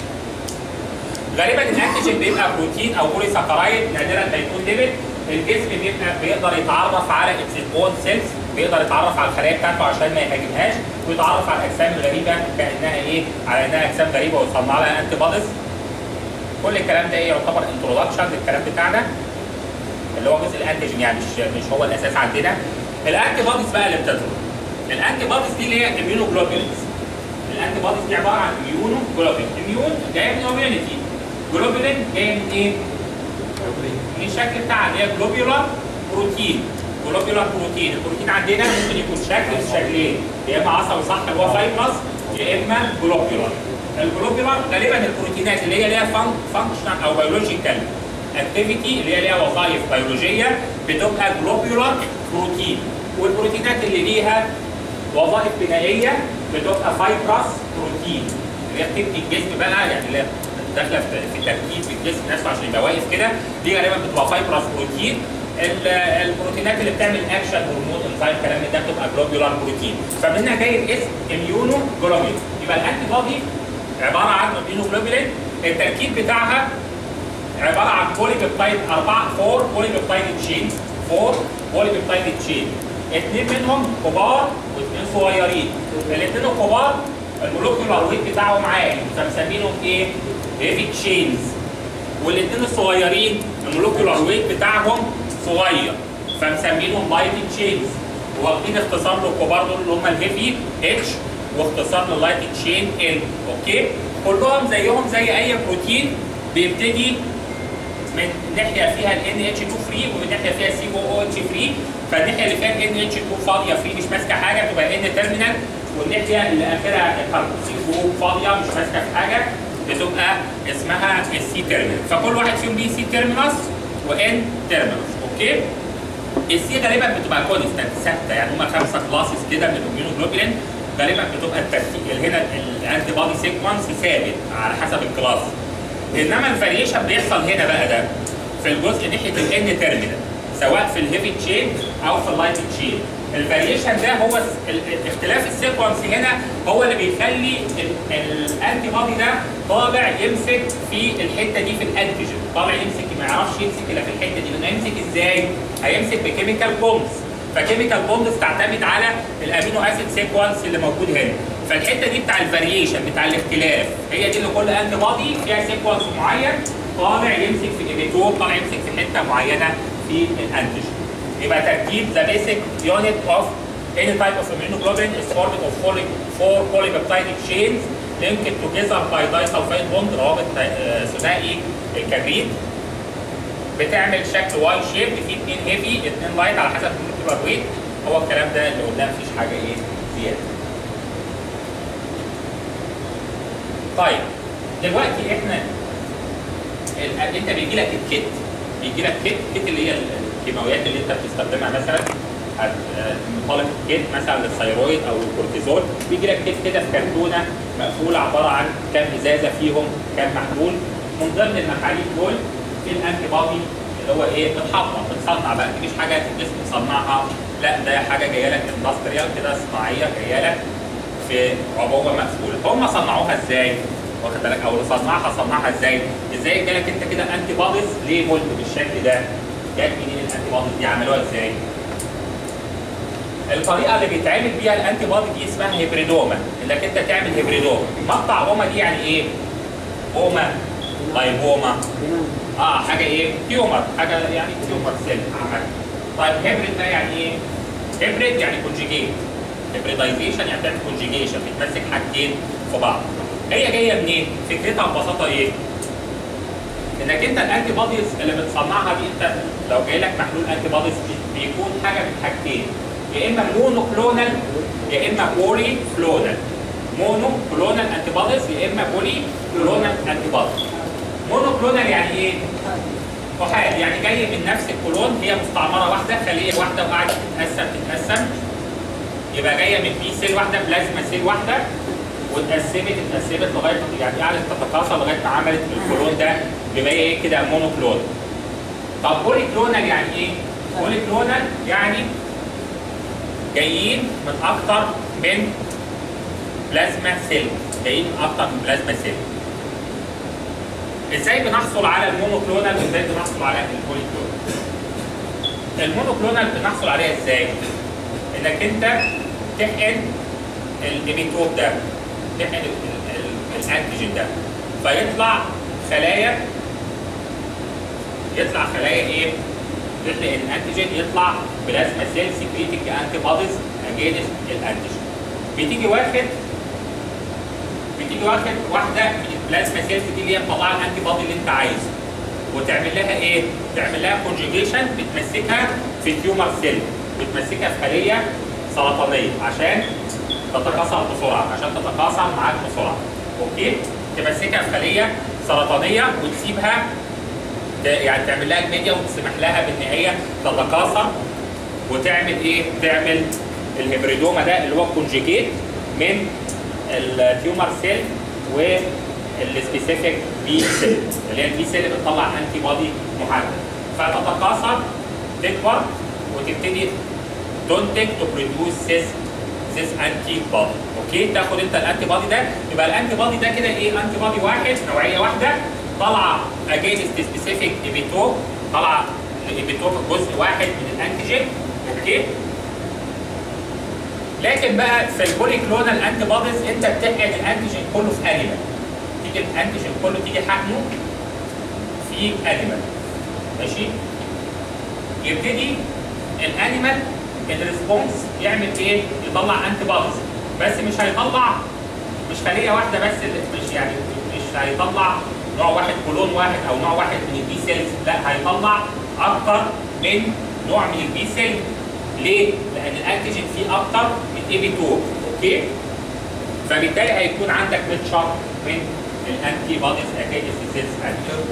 غالبا الانتيجين بيبقى بروتين او بولي ساكرايد، نادرا ما يكون ليبيد. الجسم بيقدر يتعرف على اتس اون سيلز، بيقدر يتعرف على الخلايا بتاعته عشان ما يهاجمهاش، ويتعرف على الاجسام الغريبه كانها ايه؟ على انها اجسام غريبه ويصنع لها انتي بوديز. كل الكلام ده ايه؟ يعتبر انترودكشن للكلام بتاعنا اللي هو جزء الانتيجين، يعني مش هو الاساس عندنا. الانتي بوديز بقى اللي بتظهر، الانتي بوديز دي اللي هي اميونو جلوبولينز. الانتي بوديز دي عباره عن اميونو جلوبولين. اميون جايه من اميونيتي، جلوبولين جايه من ايه؟ من الشكل بتاعها اللي هي جلوبيولار بروتين. جلوبيولار بروتين، البروتين عندنا ممكن يكون شكلين، يا اما عصبي صح اللي هو فايبرس، يا اما جلوبيولار. الجلوبيولار غالبا البروتينات اللي هي ليها فانكشن او بيولوجيكال اكتيفيتي اللي هي ليها وظائف بيولوجيه بتبقى جلوبيولار بروتين، والبروتينات اللي ليها وظائف بنائيه بتبقى فايبرس بروتين اللي هي بتبني الجسم بقى، يعني اللي داخله في تركيب الجسم نفسه عشان يبقى واقف كده، دي غالبا بتبقى فايبرس بروتين. البروتينات اللي بتعمل اكشن هرمون انزيم الكلام ده بتبقى جلوبيولار بروتين، فمن هنا جاي الاسم اميونو جلوبولين. يبقى الانتي بودي عباره عن اميونو جلوبولين، التركيب بتاعها عباره عن بولي بيبتايد 4 بولي بيبتايد تشين، 4 بولي بيبتايد تشين، اثنين منهم كبار واثنين صغيرين. الاثنين الكبار المولكيولار ويت بتاعهم عالي فمسمينهم ايه؟ هيفي تشينز، والاثنين الصغيرين المولكيولار ويت بتاعهم صغير فمسمينهم لايت تشينز، واخدين اختصار للكبار دول اللي هم الهيفي اتش واختصار لللايت تشين ال. اوكي؟ كلهم زيهم زي اي بروتين بيبتدي من ناحيه فيها ال NH2 فري ومن ناحيه فيها COOH فري، فالناحيه اللي فيها ال NH2 فاضيه فري مش ماسكه حاجه بتبقى N تيرمينال، والناحيه اللي اخرها الكربوكسيل جروب فاضيه مش ماسكه في حاجه بتبقى اسمها السي تيرمينال. فكل واحد فيهم ليه سي تيرمينالز وان تيرمينالز. اوكي؟ السي غالبا بتبقى كونستنت ثابته، يعني هم 5 كلاسز كده من الاميونوجلوبولين، غالبا بتبقى الترتيب هنا الانتي بودي سيكونس ثابت على حسب الكلاس. انما الفاريشن بيحصل هنا بقى ده في الجزء ناحيه الان تيرمينال، سواء في الهيفي تشين او في اللايت تشين. الفاريشن ده هو اختلاف السيكونس هنا هو اللي بيخلي الانتي بودي ده طالع يمسك في الحته دي في الانتيجين، طالع يمسك ما يعرفش يمسك الا في الحته دي. لانه يمسك ازاي؟ هيمسك بكيميكال بوندز، فكيميكال بوندز تعتمد على الامينو اسيد سيكونس اللي موجود هنا. فالحته دي بتاع الفاريشن بتاع الاختلاف هي دي اللي كل انتي بودي فيها سيكونس معين طالع يمسك في ايبيتوب، طالع يمسك في حته معينه في الانتيجين. يبقى تركيب the basic unit of any type of immunoglobulin is formed of 4 polypeptide chains linked together by disulfide bond، روابط ثنائي الكبريت، بتعمل شكل واي شيب، فيه 2 هيفي 2 لايت على حسب المولكيولار ويت. هو الكلام ده اللي قدام مفيش حاجه ايه زياده. طيب دلوقتي احنا انت بيجي لك الكيت، بيجي لك كيت اللي هي الكيماويات اللي انت بتستخدمها، مثلا طالب كيت مثلا للثيرويد او الكورتيزول، بيجي لك كيت كده في كرتونه مقفوله عباره عن كام ازازه فيهم كام محلول. من ضمن المحاليل دول في الانتي بودي اللي هو ايه بتحضر بتصنع بقى، دي مش حاجه الجسم بيصنعها، لا ده حاجه جايه لك اندستريال كده صناعيه جايه لك في عبوه مقفوله. هم صنعوها ازاي؟ واخد بالك؟ او اللي صنعها ازاي؟ ازاي جالك انت كده انتي بوديز ليه مولد بالشكل ده؟ جات منين الانتي بوديز دي؟ عملوها ازاي؟ الطريقه اللي بيتعمل بيها الانتي بودي دي اسمها هيبريدوما، انك انت تعمل هيبريدوما. مقطع اوما دي يعني ايه؟ اوما لايبوما حاجه ايه؟ تيومر، حاجه يعني تيومر سيل عمل. طيب هيبريد ده يعني ايه؟ هيبريد يعني كونجيجيت، هيبريدايزيشن يعني تعمل كونجيجيشن، بتمسك حاجتين في بعض. هي جايه منين؟ فكرتها ببساطه ايه؟ انك انت الانتي بوديز اللي بتصنعها دي، انت لو جاي لك محلول انتي بوديز بيكون حاجه من حاجتين، يا اما مونو كلونال يا اما بولي كلونال. مونو كلونال انتي بوديز يا اما بولي كلونال انتي بوديز. مونو كلونال يعني ايه؟ احاد، يعني جاي من نفس الكلون، هي مستعمره واحده، خليه واحده وقاعده تتقسم، يبقى جايه من بي سيل واحده، بلازما سيل واحده، واتقسمت لغايه يعني قعدت تتكاثر لغايه ما عملت الكلون ده بما ايه كده مونو كلون. طب بولي كلونال يعني ايه؟ بولي كلونال يعني جايين من اكتر من بلازما سيل، جايين من اكتر من بلازما سيل. ازاي بنحصل على المونوكلونال وازاي بنحصل على البوليكلونال؟ المونوكلونال بنحصل عليها ازاي؟ انك انت تحقن الابيتوب ده، تحقن الانتيجين ده، فيطلع خلايا ايه؟ تحقن الانتيجين يطلع بلازما سيل سكريتنج انتي بوديز اجينست الانتيجين. بتيجي واخد واحده من البلازما سيلز دي اللي هي مطلعه الانتي بودي اللي انت عايزه، وتعمل لها ايه؟ تعمل لها كونجيجيشن، بتمسكها في تيومر سيل، بتمسكها في خليه سرطانيه عشان تتكاثر بسرعه، معاك بسرعه. اوكي؟ تمسكها في خليه سرطانيه وتسيبها يعني تعمل لها الميديا وتسمح لها بان هي تتكاثر وتعمل ايه؟ تعمل الهيبريدوما ده اللي هو كونجيجيت من التيومر سيل والسبيسيفيك بي سيل، اللي هي البي سيل اللي بتطلع انتي بودي محدد، فتتكاثر تكبر وتبتدي تنتج بروديوس ذيس انتي بودي. اوكي؟ تاخد انت الانتي بودي ده، يبقى الانتي بودي ده كده ايه؟ انتي بودي واحد، نوعيه واحده، طالعه اجينست سبيسيفيك ايبيتوب، طالعه الايبيتوب جزء واحد من الانتيجين. اوكي؟ لكن بقى في البوليكلونال انتي بوديز انت بتحقن الانتيجين كله في انيمال، تيجي الانتيجين كله تيجي حقنه في انيمال. ماشي؟ يبتدي الانيمال الريسبونس يعمل ايه؟ يطلع انتي بوديز، بس مش هيطلع مش خليه واحده بس، مش هيطلع نوع واحد كلون واحد او نوع واحد من البي سيلز، لا هيطلع اكتر من نوع من البي سيل. ليه؟ لان الانتيجين فيه اكتر من اي بي 2. اوكي؟ فبالتالي هيكون عندك ميكشر من الانتي بوديز اجينست السيلز انتيجين.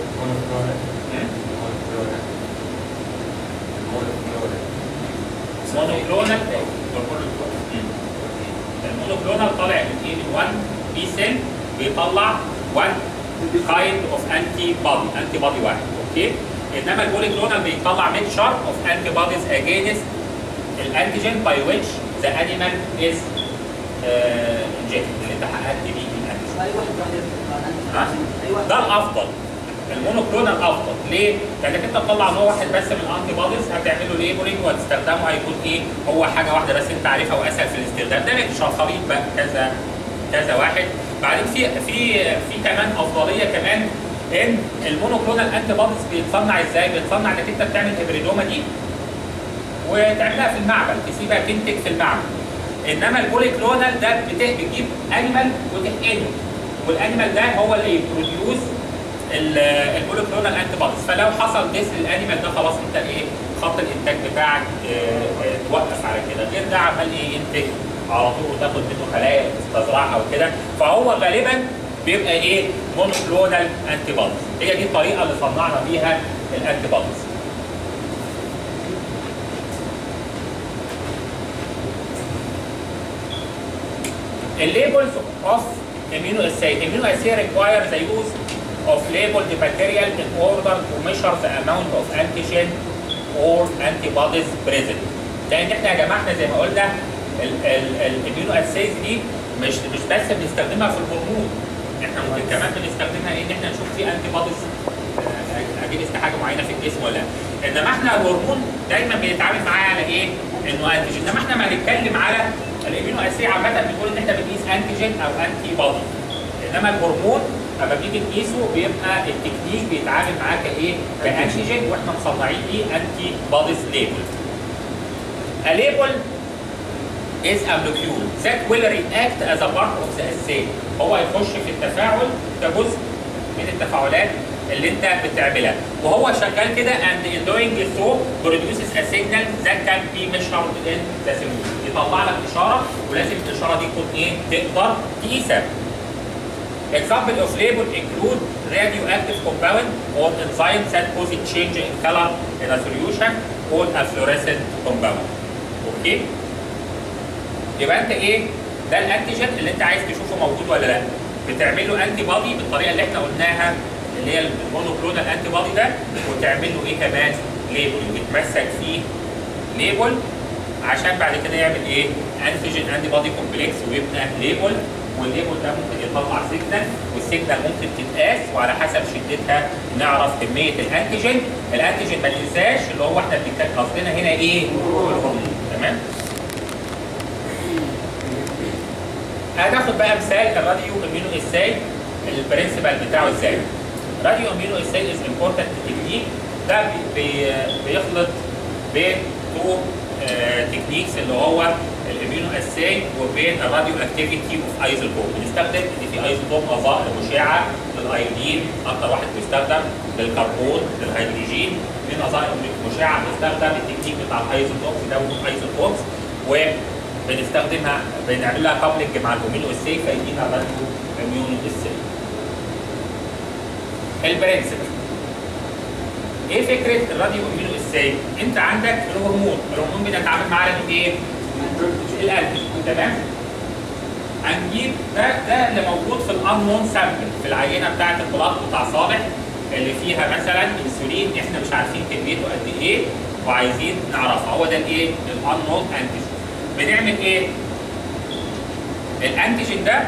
مونوكلونال. المونوكلونال طالع من ايه؟ من 1 بي سيل بيطلع 1 kind of antibody واحد. اوكي؟ انما البوليكلونال بيطلع mixture of antibodies against الانتيجين by which the animal is injected، اللي انت حققت بيه الانتيجين. اي واحد ده الافضل. المونوكلونال افضل. ليه؟ لانك انت تطلع نوع واحد بس من الانتي بوديز، هتعمله ليبلنج وهتستخدمه هيكون ايه؟ هو حاجه واحده بس انت عارفها واسهل في الاستخدام. ده ميكشر خليط بقى كذا واحد. بعدين في كمان افضليه كمان ان المونوكلونال انتي بوديز بيتصنع ازاي؟ بيتصنع انك انت بتعمل هيبريدوما دي وتعملها في المعمل، تسيبها تنتج في المعمل. انما البوليكلونال ده بتجيب انيمال وتحقنه، والانيمال ده هو اللي يبروديوس البوليكلونال انتي بوديز. فلو حصل ديس للانيمال ده خلاص انت ايه؟ خط الانتاج بتاعك توقف على كده. غير ده عمال ايه؟ ينتج على طول وتاخد منه خلايا تستزرعها وكده. فهو غالبا بيبقى ايه؟ مونوكلونال انتي بوديز. هي دي الطريقه اللي صنعنا بيها الانتي بوديز. الليبلز اوف immunoassay require the use of labeled material in order to measure the amount of antigen or antibodies present. لان احنا يا جماعه زي ما قلنا الاميونواسايز دي مش بس بنستخدمها في الهرمون، احنا ممكن كمان بنستخدمها ان احنا نشوف في انتي بوديز اجينست حاجه معينه في الجسم ولا لا. انما احنا الهرمون دايما بنتعامل معاه على ايه؟ انه انتيجين. انما احنا ما هنتكلم على الاميونواساي عامه بنقول ان احنا بنقيس انتيجين او انتي بودي. انما الهرمون لما بنيجي نقيسه بيبقى التكنيك بيتعامل معاه كايه؟ كانتيجين، واحنا مصنعين ليه انتي بوديز ليبل. A label is a molecule that will react as a part of the assay. هو يخش في التفاعل كجزء من التفاعلات اللي انت بتعملها، وهو شغال كده and in doing so produces a signal that can be measured in the solution. يطلع لك اشاره ولازم الاشاره دي تكون ايه؟ تقدر تقيسها. Example of label include radioactive compound or enzymes that cause a change in color in a solution or a fluorescent compound. اوكي؟ يبقى انت ايه؟ ده الانتيجين اللي انت عايز تشوفه موجود ولا لا. بتعمل له انتي بودي بالطريقه اللي احنا قلناها اللي هي المونوكلونال انتي بودي ده، وتعمل له ايه كمان؟ ليبل، ويتمسك فيه ليبل عشان بعد كده يعمل ايه؟ انتيجين انتي بودي كومبلكس ويبقى ليبل، والليبل ده ممكن يطلع سيجنال، والسيجنال ممكن تتقاس وعلى حسب شدتها نعرف كميه الانتيجين. الانتيجين ما تنساش اللي هو احنا بنتكلم قصدنا هنا ايه؟ الهرمون. تمام؟ هناخد بقى مثال الراديو امينو اساي البرنسبل بتاعه ازاي. راديو امينو اساي از امبورتنت تكنيك. ده بيخلط بين تو تكنيكس اللي هو الامينو اساي وبين الراديو اكتيفيتي اوف ايزوتوب. بنستخدم ان في ايزوتوب نظائر مشعه للايودين، اكثر واحد بيستخدم للكربون، للهيدروجين. في نظائر مشعه بنستخدم التكنيك بتاع الايزوتوب ده ايزوتوبس، وبنستخدمها بنعمل لها كابلنج مع الامينو اساي فيدينا راديو امينو اساي. البرنسبل ايه فكره الراديو امينو اساي؟ انت عندك الهرمون بنتعامل معاه لانه ايه؟ القلب. تمام؟ هنجيب ده اللي موجود في الانون سامبل في العينه بتاعه البلاط بتاع صالح اللي فيها مثلا انسولين احنا مش عارفين كميته قد ايه وعايزين نعرفها. هو ده الايه؟ الانون انتيجين. بنعمل ايه؟ الانتيجين ده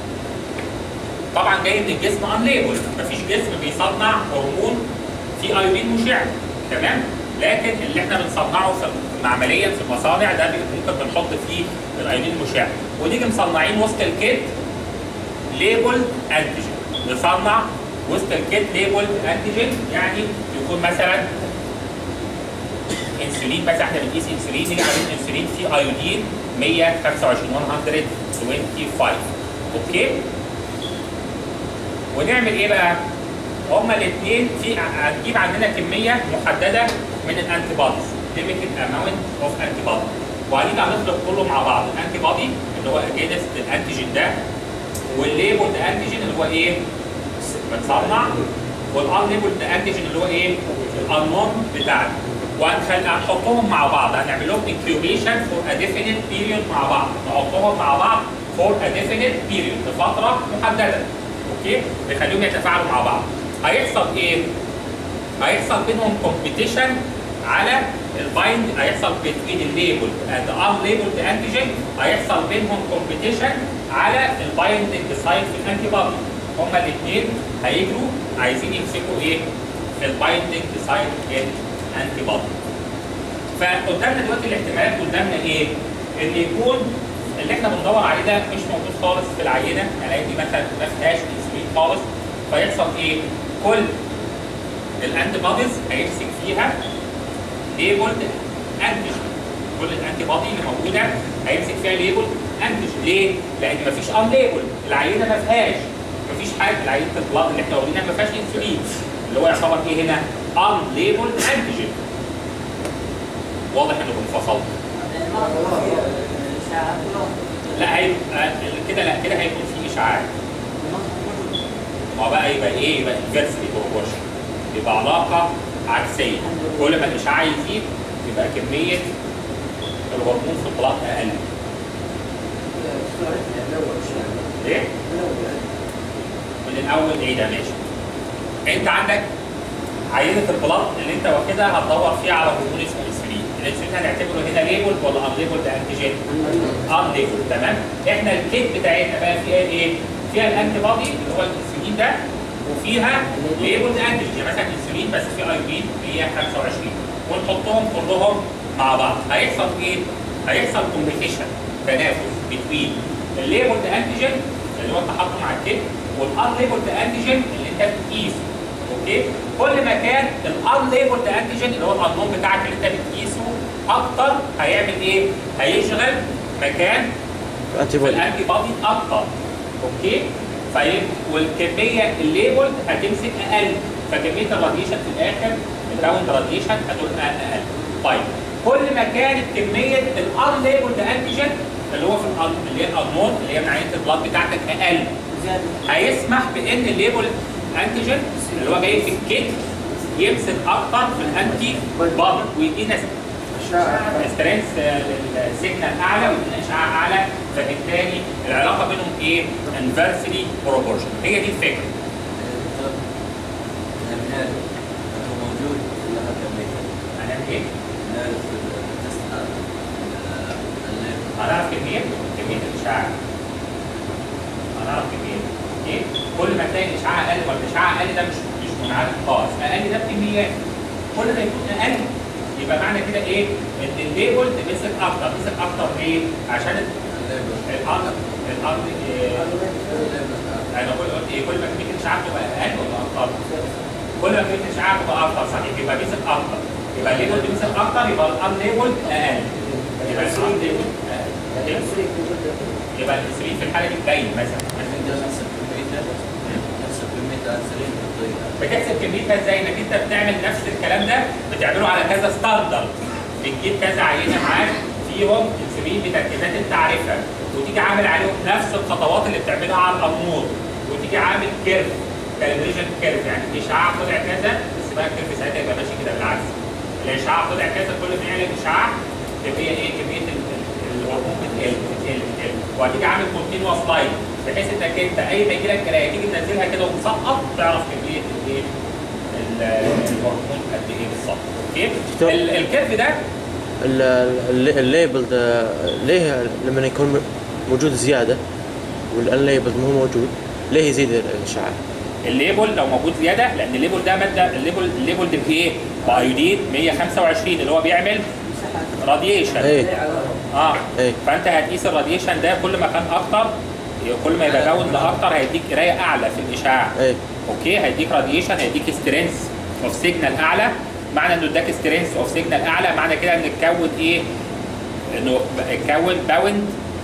طبعا جاي من الجسم انليبل، مفيش جسم بيصنع هرمون فيه ايودين مشع. تمام؟ لكن اللي احنا بنصنعه معمليا في المصانع ده ممكن بنحط فيه الايودين المشع، ونيجي مصنعين وسط الكيت ليبل انتيجين. نصنع وسط الكيت ليبل انتيجين، يعني يكون مثلا انسولين، بس احنا بنقيس انسولين، نيجي عاملين انسولين فيه ايودين 125 125. اوكي؟ ونعمل ايه بقى؟ هما الاثنين هتجيب عندنا كميه محدده من الانتي بوديز، limited amount of antibody، وهنيجي هنخلط كله مع بعض، الانتي بودي اللي هو اجينست الانتيجين ده، والليبلد انتيجين اللي هو ايه؟ متصنع، والانليبلد انتيجين اللي هو ايه؟ الانون بتاعنا، هنحطهم مع بعض، هنعمل لهم incubation for a definite period مع بعض، نحطهم مع بعض for a definite period لفتره محدده. اوكي؟ نخليهم يتفاعلوا مع بعض. هيحصل ايه؟ هيحصل بينهم كومبيتيشن على البايند، هيحصل بين الليبل اند unlabeled انتيجين، هيحصل بينهم كومبيتيشن على البايندنج سايت في الانتي بودي. هما الاثنين هيجروا عايزين يمسكوا ايه؟ البايندنج سايت الانتي بودي. فقدامنا دلوقتي الاحتمالات قدامنا ايه؟ ان يكون اللي احنا بندور عليه ده مش موجود خالص في العينه، يعني دي مثلا ما فيهاش انسولين خالص، فيحصل ايه؟ كل الانتي بوديز هيمسك فيها ليبلد انتيجين، كل الانتي بودي اللي موجوده هيمسك فيها ليبلد انتيجين، ليه؟ لان مفيش ان ليبل، العينه ما فيهاش، مفيش حاجه، العينه البلاد اللي احنا واخدينها ما فيهاش انسولين، اللي هو يعتبر ايه هنا؟ ان ليبلد انتيجين. واضح انه انفصل؟ لا هيبقى كده، لا كده هيكون في اشعاع. ما بقى يبقى ايه؟ يبقى انفيرسلي بروبورشن، يبقى علاقه عكسيه، كل ما الاشعاع يزيد يبقى كميه الهرمون في البلاط اقل. ايه؟ من الاول ايه ده؟ ماشي. انت عندك عينه البلاط اللي انت واخدها هتدور فيها على هرمون اسمه انسولين، الانسولين هنعتبره هنا ليبل ولا ان ليبل ده انتيجين؟ ان ليبل، تمام؟ احنا الكيت بتاعتنا بقى فيها ايه؟ فيها الانتي بودي اللي هو الانسولين ده، وفيها ليبل انتيجين، يعني مثلا انسولين بس في ايودين 125، ونحطهم كلهم مع بعض، هيحصل ايه؟ هيحصل كومبيتيشن، تنافس بين الليبل انتيجين اللي هو انت حاطه مع الكيت والان ليبل انتيجين اللي انت بتقيسه. اوكي؟ كل ما كان الان ليبل انتيجين اللي هو الانون بتاعك اللي انت بتقيسه اكتر، هيعمل ايه؟ هيشغل مكان الانتي بودي اكتر. اوكي؟ والكميه الليبل هتمسك اقل، فكميه الراديشن في الاخر الراوند راديشن هتبقى اقل. طيب كل ما كانت كميه الان ليبل انتيجين اللي هو في اللي هي الانون اللي هي من عينه البلاد بتاعتك اقل، هيسمح بان الليبل انتيجين اللي هو جاي في الكيت يمسك اكتر في الانتي بودي ويدينا سترينث للسيجنال اعلى ويدينا اشعاع اعلى، فبالتالي العلاقه بينهم ايه؟ انفرسلي بروبورشن. هي دي الفكره. هنعمل ايه؟ هنعرف كميه الاشعاع. هنعرف كميه. اوكي؟ كل ما تلاقي الاشعاع اقل، والاشعاع اقل ده مش منعدم خالص، اقل ده بكميات. كل ما يكون اقل يبقى معنى كده ايه؟ ان الليبل مسك اكتر ليه؟ عشان الارض انا قلت ايه؟ كل ما كميه الاشعاع تبقى اقل ولا اكتر؟ كل ما كميه الاشعاع تبقى اكتر، صحيح، يبقى مسك اكتر، يبقى الليبل مسك اكتر، يبقى الان ليبل اقل، يبقى الان ليبل يبقى الانسولين في الحاله دي قليل مثلا. بتحسب كميتها ازاي؟ انك انت بتعمل نفس الكلام ده بتعمله على كذا ستاندرد، بتجيب كذا عينه معاك فيهم انسولين بتركيزات انت عارفها، وتيجي عامل عليهم نفس الخطوات اللي بتعملها على الامور، وتيجي عامل كيرف، كالبريشن كيرف، يعني الاشعاع طلع كذا، بس بقى الكيرف ساعتها يبقى ماشي كده بالعكس. الاشعاع طلع كذا، كل ما يعلى الاشعاع كميه ايه؟ كميه الهرمون بتقل، وهتيجي عامل كونتينوس لاين، بحيث انك انت اي ما يجي لك قرايه تيجي تنزلها كده وتسقط تعرف كميه الايه؟ الهرمون قد ايه بالظبط. اوكي؟ الكيرف ده الليبل ده ليه لما يكون موجود زياده والانليبل مو موجود ليه يزيد الاشعاع؟ الليبل لو موجود زياده، لان الليبل ده ماده، الليبل ده بايه؟ بايودين 125 اللي هو بيعمل راديشن. ايه فانت هتقيس الراديشن ده، كل ما كان اكتر كل ما يبقى باوند اكتر هيديك قرايه اعلى في الاشعاع. اوكي؟ هيديك راديشن، هيديك سترينث اوف سيجنال اعلى. معنى انه اداك سترينث اوف سيجنال اعلى معنى كده ان اتكون ايه؟ انه اتكون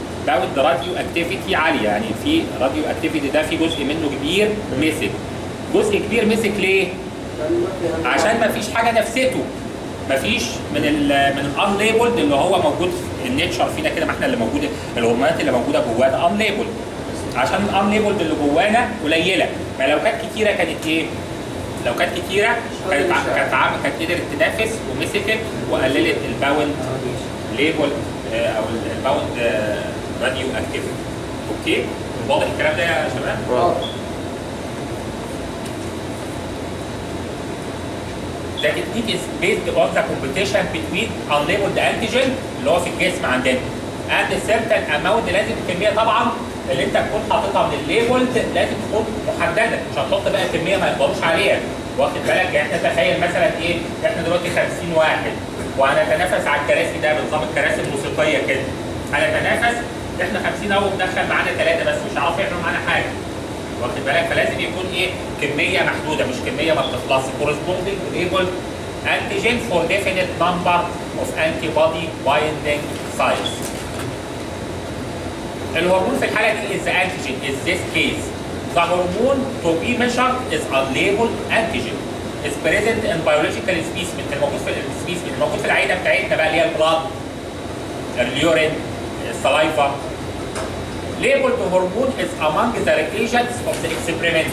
باوند راديو اكتيفيتي عاليه، يعني في راديو اكتيفيتي ده في جزء منه كبير مسك، جزء كبير مسك ليه؟ عشان ما فيش حاجه نفسته، ما فيش من الان ليبلد اللي هو موجود في النيتشر فينا كده، ما احنا اللي موجود الهرمونات اللي موجوده جوانا ان ليبلد، عشان الان ليبلد اللي جوانا قليله. ما لو كانت كتيره كانت ايه؟ لو كانت كتيره كانت قدرت تنافس ومسكت وقللت الباوند ليبل او الباوند راديو اكتيفيتي. اوكي؟ واضح الكلام ده يا شباب؟ The technique is based on the competition between unlabeled antigen اللي هو في الجسم عندنا and a certain amount. لازم الكميه طبعا اللي انت تكون حاططها من الليبل لازم تكون محدده، مش هتحط بقى كميه ما يقدروش عليها. واخد بالك؟ يعني احنا تخيل مثلا ايه، احنا دلوقتي 50 واحد وهنتنافس على الكراسي ده بنظام الكراسي الموسيقيه كده. هنتنافس احنا 50 اهو وندخل معانا 3 بس مش هيعرفوا يعملوا معانا حاجه. واخد بالك؟ فلازم يكون ايه؟ كميه محدوده مش كميه ما بتخلصش. corresponding labeled antigen for definite number of antibody binding sites. الهرمون في الحاله دي is the antigen is this case. The hormone to be measured is unlabeled antigen. is present in biological specimen الموجود في السبيسمن الموجود في العينه بتاعتنا بقى اللي هي البلاد، اليورين، السلايفا. Labeled hormone is among the reagents of the experiment.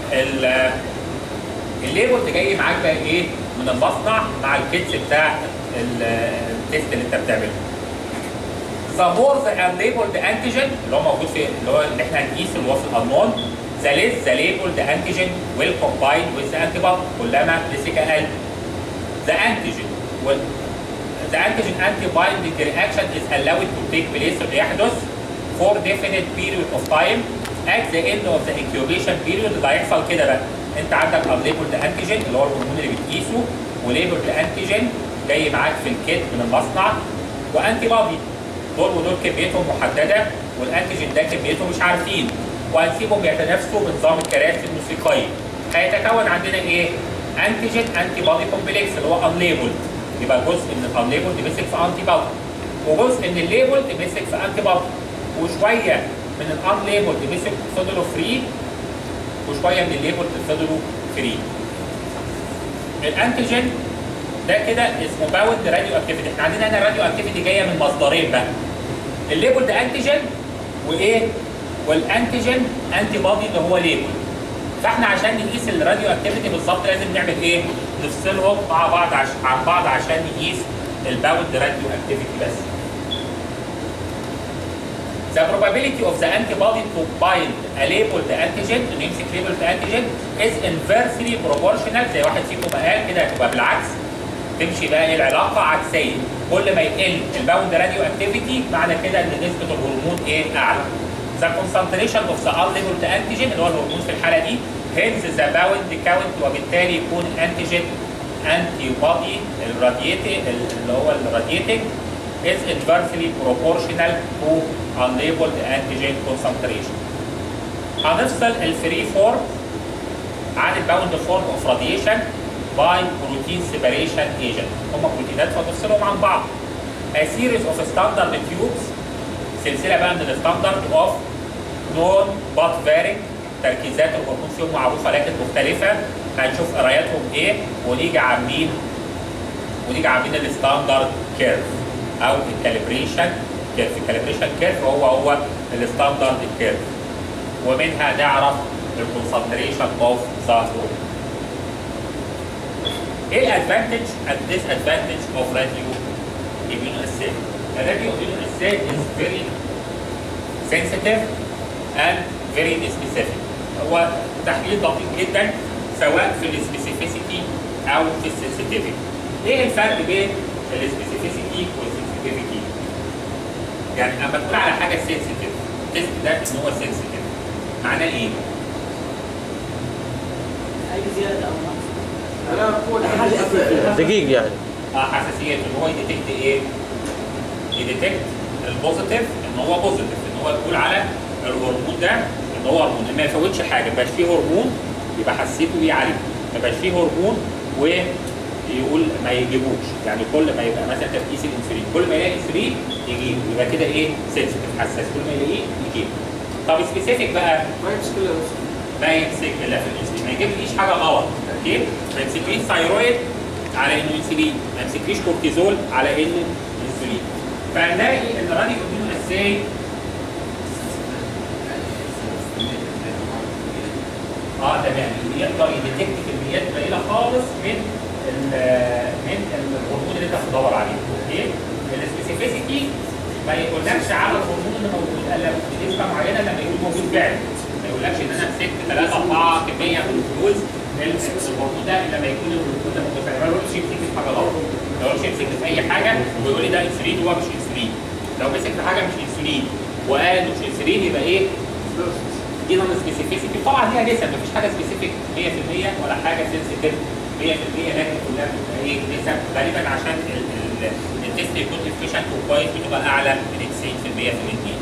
الليبل جاي معاك بقى ايه؟ من المصنع مع الكيتس بتاع التيست اللي انت بتعمله. The more the unlabeled antigen اللي هو موجود في اللي هو اللي احنا هنقيسه اللي هو في الهرمون the less the labeled antigen will combine with the antibody. كلما مسك اقل. The antigen antibinding reaction is allowed to take place بيحدث for definite period of time at the end of the incubation period. اللي هيحصل كده بقى انت عندك unlabeled antigen اللي هو الهرمون اللي بتقيسه وليبلد antigen جاي معاك في الكيت من المصنع وانتي بادي. دول ودول كميتهم محدده والانتيجين ده كميته مش عارفين، وهنسيبهم يتنافسوا بنظام الكراسي الموسيقيه. هيتكون عندنا ايه؟ انتيجين انتي بادي كومبلكس اللي هو unlabeled. يبقى جزء من الانليبلد مسك في انتي بادي وجزء من الليبلد مسك في انتي بادي وشويه من الانليبلد مسك فضلوا فري وشويه من الليبلد فضلوا فري. الانتيجين ده كده اسمه باوند راديو اكتيفيتي. احنا عندنا هنا الراديو اكتيفيتي جايه من مصدرين بقى. الليبل ده انتيجين وايه؟ والانتيجين انتي بادي اللي هو ليبل. فاحنا عشان نقيس الراديو اكتيفيتي بالظبط لازم نعمل ايه؟ نفصلهم مع بعض عن بعض عشان نقيس الباوند راديو اكتيفيتي بس. The probability of the antibody to bind a labeled antigen انه يمسك labeled antigen is inversely proportional. زي واحد فيكم قال كده هتبقى بالعكس. تمشي بقى ايه العلاقه عكسيه، كل ما يقل الباوند راديو اكتيفيتي معنى كده ان نسبه الهرمون ايه؟ اعلى. The concentration of the unlabeled antigen اللي هو الهرمون في الحاله دي hence the bound count وبالتالي يكون antigen antibody اللي هو الراديتنج is inversely proportional to unlabeled antigen concentration. هنفصل الفري فورم عن الباوند فورم اوف راديشن by protein separation agent. هم بروتينات فتفصلهم عن بعض. A series of standard tubes سلسله بقى من الستاندرد اوف known but varying. تركيزات الهرمون فيهم معروفه لكن مختلفه. هنشوف قراياتهم ايه ونيجي عاملين الستاندرد كيرف او الكاليبريشن كيرف. الكاليبريشن كيرف هو الستاندرد كيرف ومنها نعرف الكونسنتريشن اوف ذا هرمون. ايه الادفانتج and disadvantage of radio immunoassay؟ الراديو immunoassay is very sensitive and very specific. هو تحليل دقيق جدا سواء في السبيسيفيسيتي او في السنسيتيفيتي. ايه الفرق بين السبيسيفيسيتي والسنسيتيفيتي؟ يعني لما تقول على حاجه سنسيتيف التست ده ان هو سنسيتيف معناه ايه؟ اي زياده او نقص. دقيق يعني. حساسيته ان هو يديتكت ايه؟ يديتكت البوزيتيف ان هو بوزيتيف، ان هو يقول على الهرمون ده ان هو هرمون، ما يفوتش حاجه، ما يبقاش فيه هرمون يبقى حسيته بيه عالي، ما يبقاش فيه هرمون ويقول ما يجيبوش. يعني كل ما يبقى مثلا تركيز الانسولين كل ما يلاقي انسولين يجيبه، يبقى كده ايه؟ سنسيتيف حساس، كل ما يلاقيه يجيبه. طب سبيسيفيك بقى ما يمسك الا ما يمسك الا في الانسولين، ما يجيبليش حاجه غلط. اوكي؟ ما يمسكليش ثايرويد على انه انسولين، ما يمسكليش كورتيزول على انه انسولين. فهنلاقي ان الراديو امينو اساي تمام يقدر يديتكت كميات قليله خالص من الهرمون اللي انت بتدور عليه. اوكي؟ السبيسيفيسيتي ما يقولكش على الهرمون اللي موجود الا بنسبه معينه لما يكون موجود فعلا. ما يقولكش ان انا مسكت 3 4 كميه من الفلوس من الهرمون ده الا لما يكون الهرمون ده موجود فعلا. ما يقولش يمسك في حاجه غلط، ما يقولش يمسك في اي حاجه ويقول لي ده انسولين وهو مش انسولين. لو مسك في حاجه مش انسولين وقال مش انسولين يبقى ايه؟ دي نون سبيسيفيسيتي. طبعا ليها نسب، مفيش حاجه سبيسيفيك 100% ولا حاجه سنسيتيف 100%، لكن كلها بتبقى ايه؟ نسب غالبا عشان التست يكون افيشنت وكويس بتبقى اعلى من 90% في الاثنين.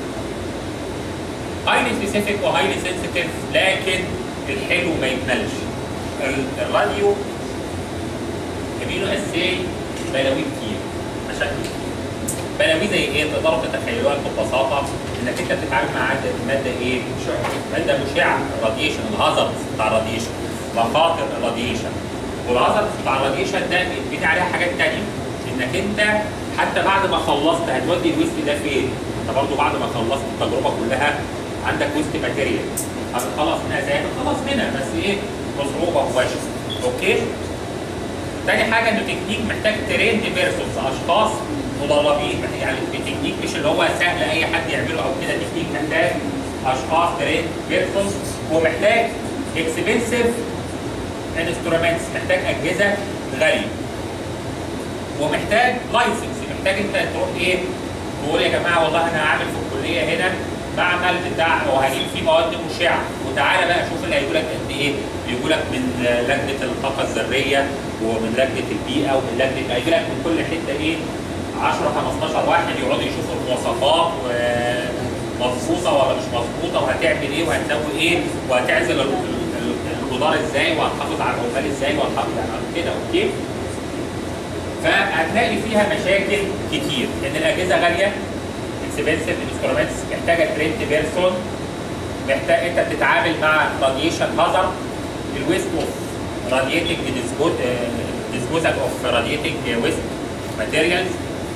هايلي سبيسيفيك وهايلي سنسيتيف، لكن الحلو ما يكملش. الراديو امينو اساي بلاوي كتير، مشاكل كتير. بلاوي زي ايه؟ تقدروا تتخيلوها ببساطه انك انت بتتعامل مع ماده ايه؟ ماده مشعه، الراديشن، الهازارد بتاع الراديشن، مخاطر الراديشن. والهازارد بتاع الراديشن ده بيتبني عليها حاجات ثانيه، انك انت حتى بعد ما خلصت هتودي الويست ده فين؟ انت برضه بعد ما خلصت التجربه كلها عندك ويست ماتيريال، هتتخلص منها ازاي؟ هتتخلص منها بس ايه؟ بصعوبه مباشره. اوكي؟ تاني حاجه انه تكنيك محتاج تريند بيرسونز، اشخاص مدربين، يعني التكنيك مش اللي هو سهل اي حد يعمله او كده، تكنيك محتاج اشخاص تريند بيرسونز، ومحتاج اكسبنسيف انسترومنتس، محتاج اجهزه غاليه، ومحتاج لايسنس، محتاج انت تروح ايه؟ تقول يا جماعه والله انا هعمل في الكليه هنا معمل بتاع وهجيب فيه مواد مشعه، وتعالى بقى شوف اللي هيجوا لك قد ايه، بيجوا لك من لجنه الطاقه الذريه ومن لجنه البيئه ومن لجنه، هيجي لك من كل حته ايه؟ 10 15 واحد يقعدوا يشوفوا المواصفات ومظبوطه ولا مش مظبوطه وهتعمل ايه وهتسوي ايه وهتعزل الجدار ازاي وهتحافظ على العمال ازاي وهتحافظ على كده. اوكي؟ فهتلاقي فيها مشاكل كتير، ان الاجهزه غاليه، اكسبنسيف انسترومنتس، محتاجه تريند بيرسون، محتاج انت بتتعامل مع راديشن هازارد، الويست اوف راديتنج ديسبوزال اوف راديتنج ويست ماتيريالز.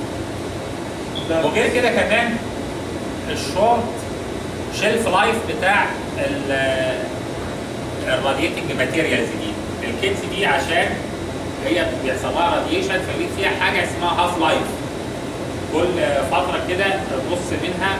وغير كده كمان الشورت شيلف لايف بتاع الراديتنج ماتيريالز دي، الكيتس دي عشان هي بيحصل لها راديشن فبيجي فيها حاجه اسمها هاف لايف، كل فتره كده نص منها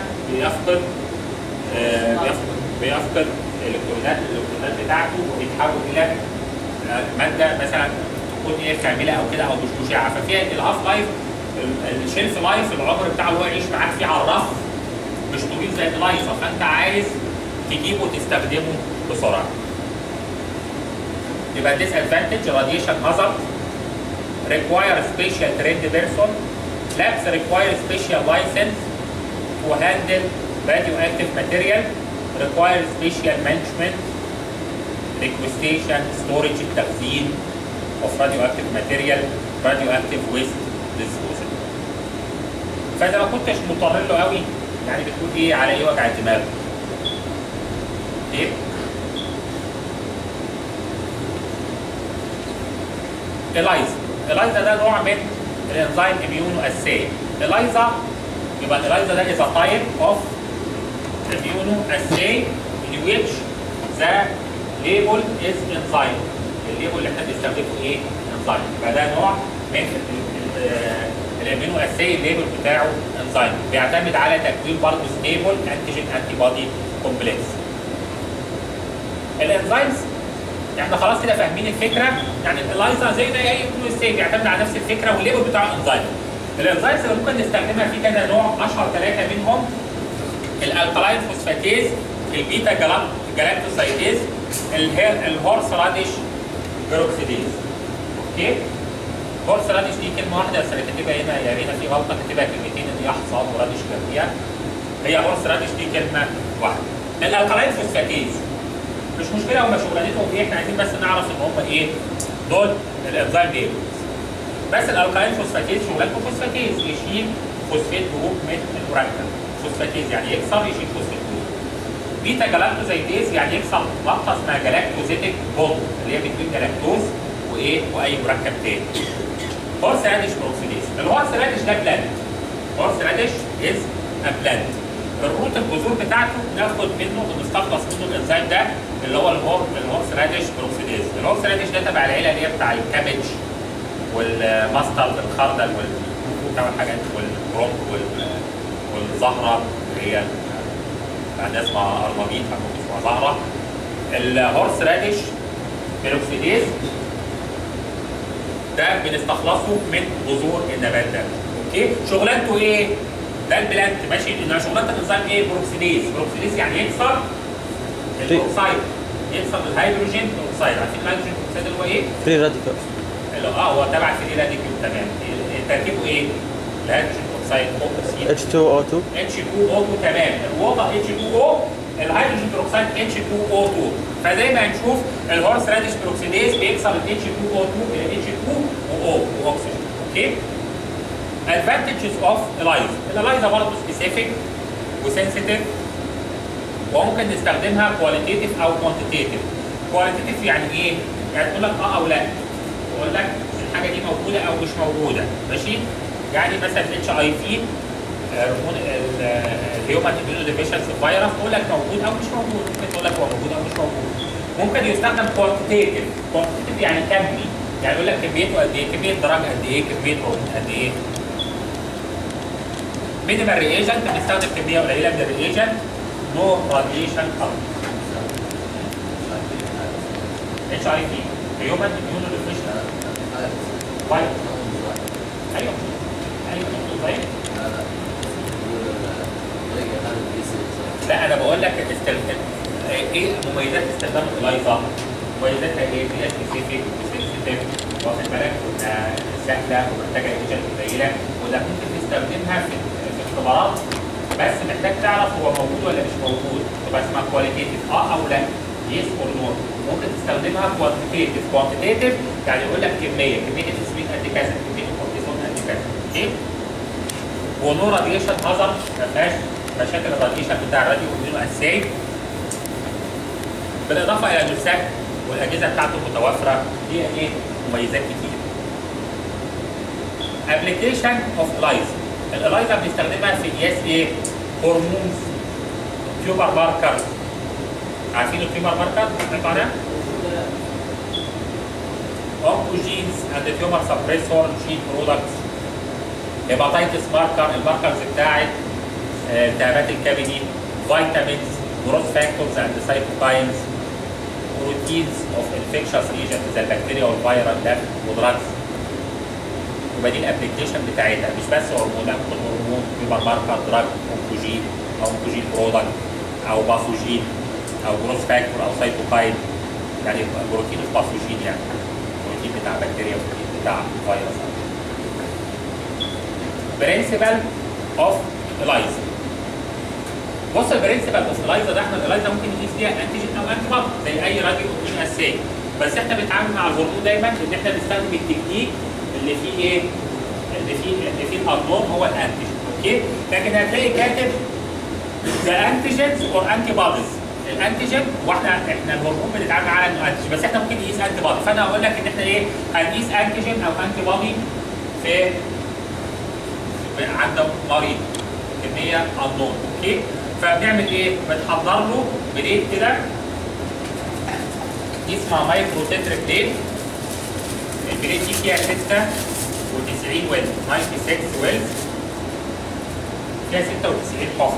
بيفقد الالكترونات بتاعته وبيتحول الى ماده مثلا تكون ايه كامله او كده او مش مشعه، ففيها الهاف لايف الشيلف لايف العمر بتاعه اللي هو يعيش معاك فيه على الرف مش طويل زي اللايزر، فانت عايز تجيبه وتستخدمه بسرعه. يبقى disadvantage radiation hazard require special trained person, labs require special license to handle radioactive material, require special management, liquefaction, storage, التخزين of radioactive material, radioactive waste disposal. فإذا ما كنتش مضطر له قوي يعني بتقول ايه على ايه وجع الدماغ؟ ايه؟ إلايزا ده نوع من الانزيم اميونو اساي. إلايزا يبقى الإلايزا ده is a type of immunoassay in which the label is enzyme. الليبل اللي احنا بنستخدمه ايه؟ انزيم. يبقى ده نوع من الامينو اساي الليبل بتاعه انزيم، بيعتمد على تكوين برضه ستيبل انتيجين انتي بودي كومبلكس. الانزيمز احنا خلاص كده فاهمين الفكره، يعني الإلايزا زي اي امينو اساي بيعتمد على نفس الفكره والليبل بتاعه انزيم. الانزيمز اللي ممكن نستخدمها في كذا نوع، اشهر ثلاثه منهم الالكالاين فوسفاتيز، البيتا جلاكتوسايديز، الهورس راديش بيروكسيديز. اوكي؟ هورس راديش دي كلمه واحده بس اللي كاتبها هنا يا رينا في غلطه، كاتبها كلمتين ان يحصل وراديش جنبيها. هي هورس راديش دي كلمه واحده. الالكالاين فوسفاتيز مش مشكله هم شغلانتهم ايه، احنا عايزين بس نعرف ان هم ايه دول الانزيم ليبلز. بس الالكالاين فوسفاتيز شغلانته فوسفاتيز، يشيل فوسفات جروب من المركب. فوسفاتيز يعني يكسر يشيل فوسفات جروب. بيتا جلاكتوزايديز يعني يكسر نقطه اسمها جلاكتوزيتيك بوند اللي هي بتكون جلاكتوز واي مركب تاني. هورس راديش بروكسيديز. الهورس راديش ده بلانت. هورس راديش از ا بلانت. الروت الجذور بتاعته ناخد منه ونستخلص منه الانزيم ده اللي هو الهورس راديش بروكسيديز. الهورس راديش ده تبع العيله اللي هي بتاع الكابج والماسترد الخردل والحاجات والبروك والزهره اللي هي عندها اسمها ارماميت او اسمها زهره. الهورس راديش بروكسيديز ده بنستخلصه من جذور النبات ده. اوكي؟ شغلانته ايه؟ ده البلانت ماشي، انما شغلانه الانزيم ايه؟ بروكسيديز يعني يكسر الاوكسايد، يكسر الهيدروجين اوكسايد. عارفين الهيدروجين اوكسايد اللي هو ايه؟ فري راديكال. هو تبع فري راديكال. تمام. تركيبه ايه؟ الهيدروجين اوكسايد H2O2. H2O2 تمام. الوضع H2O، الهيدروجين بروكسيد H2O2. فزي ما هنشوف الهورس راديش بروكسيديز بيكسر ال H2O2 الى H2O واكسجين. اوكي؟ advantages of ELISA. الإلايزا برضه سبيسيفيك وسنسيتيف وممكن نستخدمها كواليتيتيف او كوانتيتيف. كواليتيتيف يعني ايه؟ يعني تقول لك او لا. تقول لك الحاجه دي موجوده او مش موجوده، ماشي؟ يعني مثلا HIV الهيومن اميونو ديفيشنسي فيروس تقول لك موجود او مش موجود، ممكن تقول لك هو موجود او مش موجود. ممكن يستخدم كوانتيتيف. كوانتيتيف يعني كمي، يعني يقول لك كميته قد ايه؟ كميه درجه قد ايه؟ كميه هرمون قد ايه؟ مينيمال ريجنت بنستخدم كميه قليله من الريجنت. نو راديشن كارب. HIV هيومن اميونو ديفيشنسي فيروس. ايوه طيب. لا انا بقول لك ايه مميزات استخدام الإلايزا؟ مميزاتها ايه؟ هي سبيسيفيك وسنسيتيف، واخد بالك؟ سهله ومحتاجه ايجنت قليله، وده ممكن تستخدمها في اختبارات بس محتاج تعرف هو موجود ولا مش موجود، تبقى اسمها كواليتيتيف او لا، يس اور نو. ممكن تستخدمها كوانتيتيف يعني يقول لك كميه الانسولين قد كذا، كميه الكورتيزون قد كذا. اوكي؟ ونو راديشن هازارد، ما فيهاش مشاكل الراديشن بتاع الراديو امينو اساي. بالاضافه الى ان السهل والاجهزه بتاعته متوفره، ليها ايه؟ مميزات كتير. ابلكيشن اوف إلايزا. الإلايزا بنستخدمها في قياس ايه؟ هرمونز، تيومر ماركر. عارفين التيومر ماركر؟ سمعتوا عنها؟ اونكوجينز اند تيومر سبريسور جين برودكتس. هيباتيتس ماركر، الماركرز بتاعت التهابات الكبدي. فيتامينز، جروث فاكتورز اند سايتوكاينز. بروتينز اوف انفكشس ايجنت زي البكتيريا والفيروس ده ودراجز. يبقى دي الابلكيشن بتاعتها، مش بس هرمون، لا ممكن هرمون، يبقى ماركر، دراج، اونكوجين او اونكوجين برودكت او باثوجين او جروث فاكتور او سايتوكاين، يعني بروتين باثوجين، يعني بروتين بتاع بكتيريا وبروتين بتاع فيروس. برنسبل اوف إلايزا. بص البرنسبل اوف إلايزا ده، احنا الإلايزا ممكن نقيس فيها انتيجين او انتي بودي زي اي راديو امينو اساي، بس احنا بنتعامل مع الهرمون دايما ان احنا بنستخدم التكنيك اللي فيه ايه؟ اللي فيه الهرمون هو الانتيجين. اوكي؟ لكن هتلاقي كاتب ذا انتيجينز اور انتي بوديز. الانتيجين واحنا الهرمون بنتعامل على انه انتيجين، بس احنا ممكن نقيس انتي بودي. فانا هقول لك ان احنا ايه؟ هنقيس انتيجين او انتي بودي في عند مريض كميه انون. اوكي؟ فبنعمل ايه؟ بنحضر له بليد كده، دي اسمها مايكرو تتر بليد. البليد دي فيها 96 ويلز، 96 ويلز، فيها 96 حفره،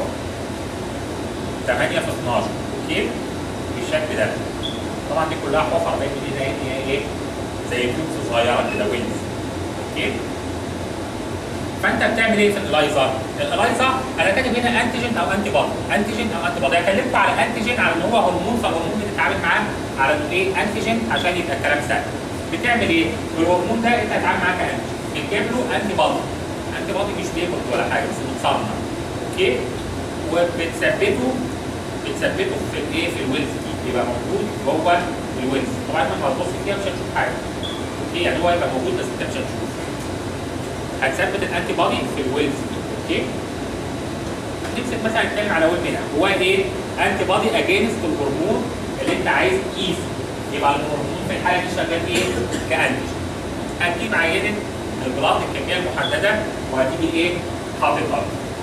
8 في 12. اوكي؟ بالشكل ده. طبعا دي كلها حفر باين دي زي ايه؟ زي كيوبس صغيره كده، ويلز. اوكي؟ فانت بتعمل ايه في الإلايزا؟ الإلايزا انا كاتب هنا انتيجين او انتي بودي، انتيجين او انتي بودي. اتكلمت على انتيجين على ان هو هرمون، فالهرمون بنتعامل معاه على انه ايه؟ انتيجين عشان يبقى الكلام سهل. بتعمل ايه؟ الهرمون ده انت هتتعامل معاه كانتيجين، بتجيب له انتي بودي. انتي بودي مش بياكل ولا حاجه، بس بتصنع. اوكي؟ وبتثبته في الايه؟ في الويلز دي، يبقى موجود جوه الويلز. طبعا لما هتبص فيها مش هتشوف حاجه. اوكي؟ يعني هو هيبقى موجود بس انت مش هتشوف. هتثبت الانتي بودي في الويلز دي. اوكي؟ نمسك مثلا نتكلم على ويب هنا هو ايه؟ انتي بادي اجينست الهرمون اللي انت عايز تقيسه. يبقى الهرمون في الحاله دي شغال ايه؟ كانتيجين. هتجيب عينه البلاد الكميه المحدده وهتيجي ايه؟ حاططها.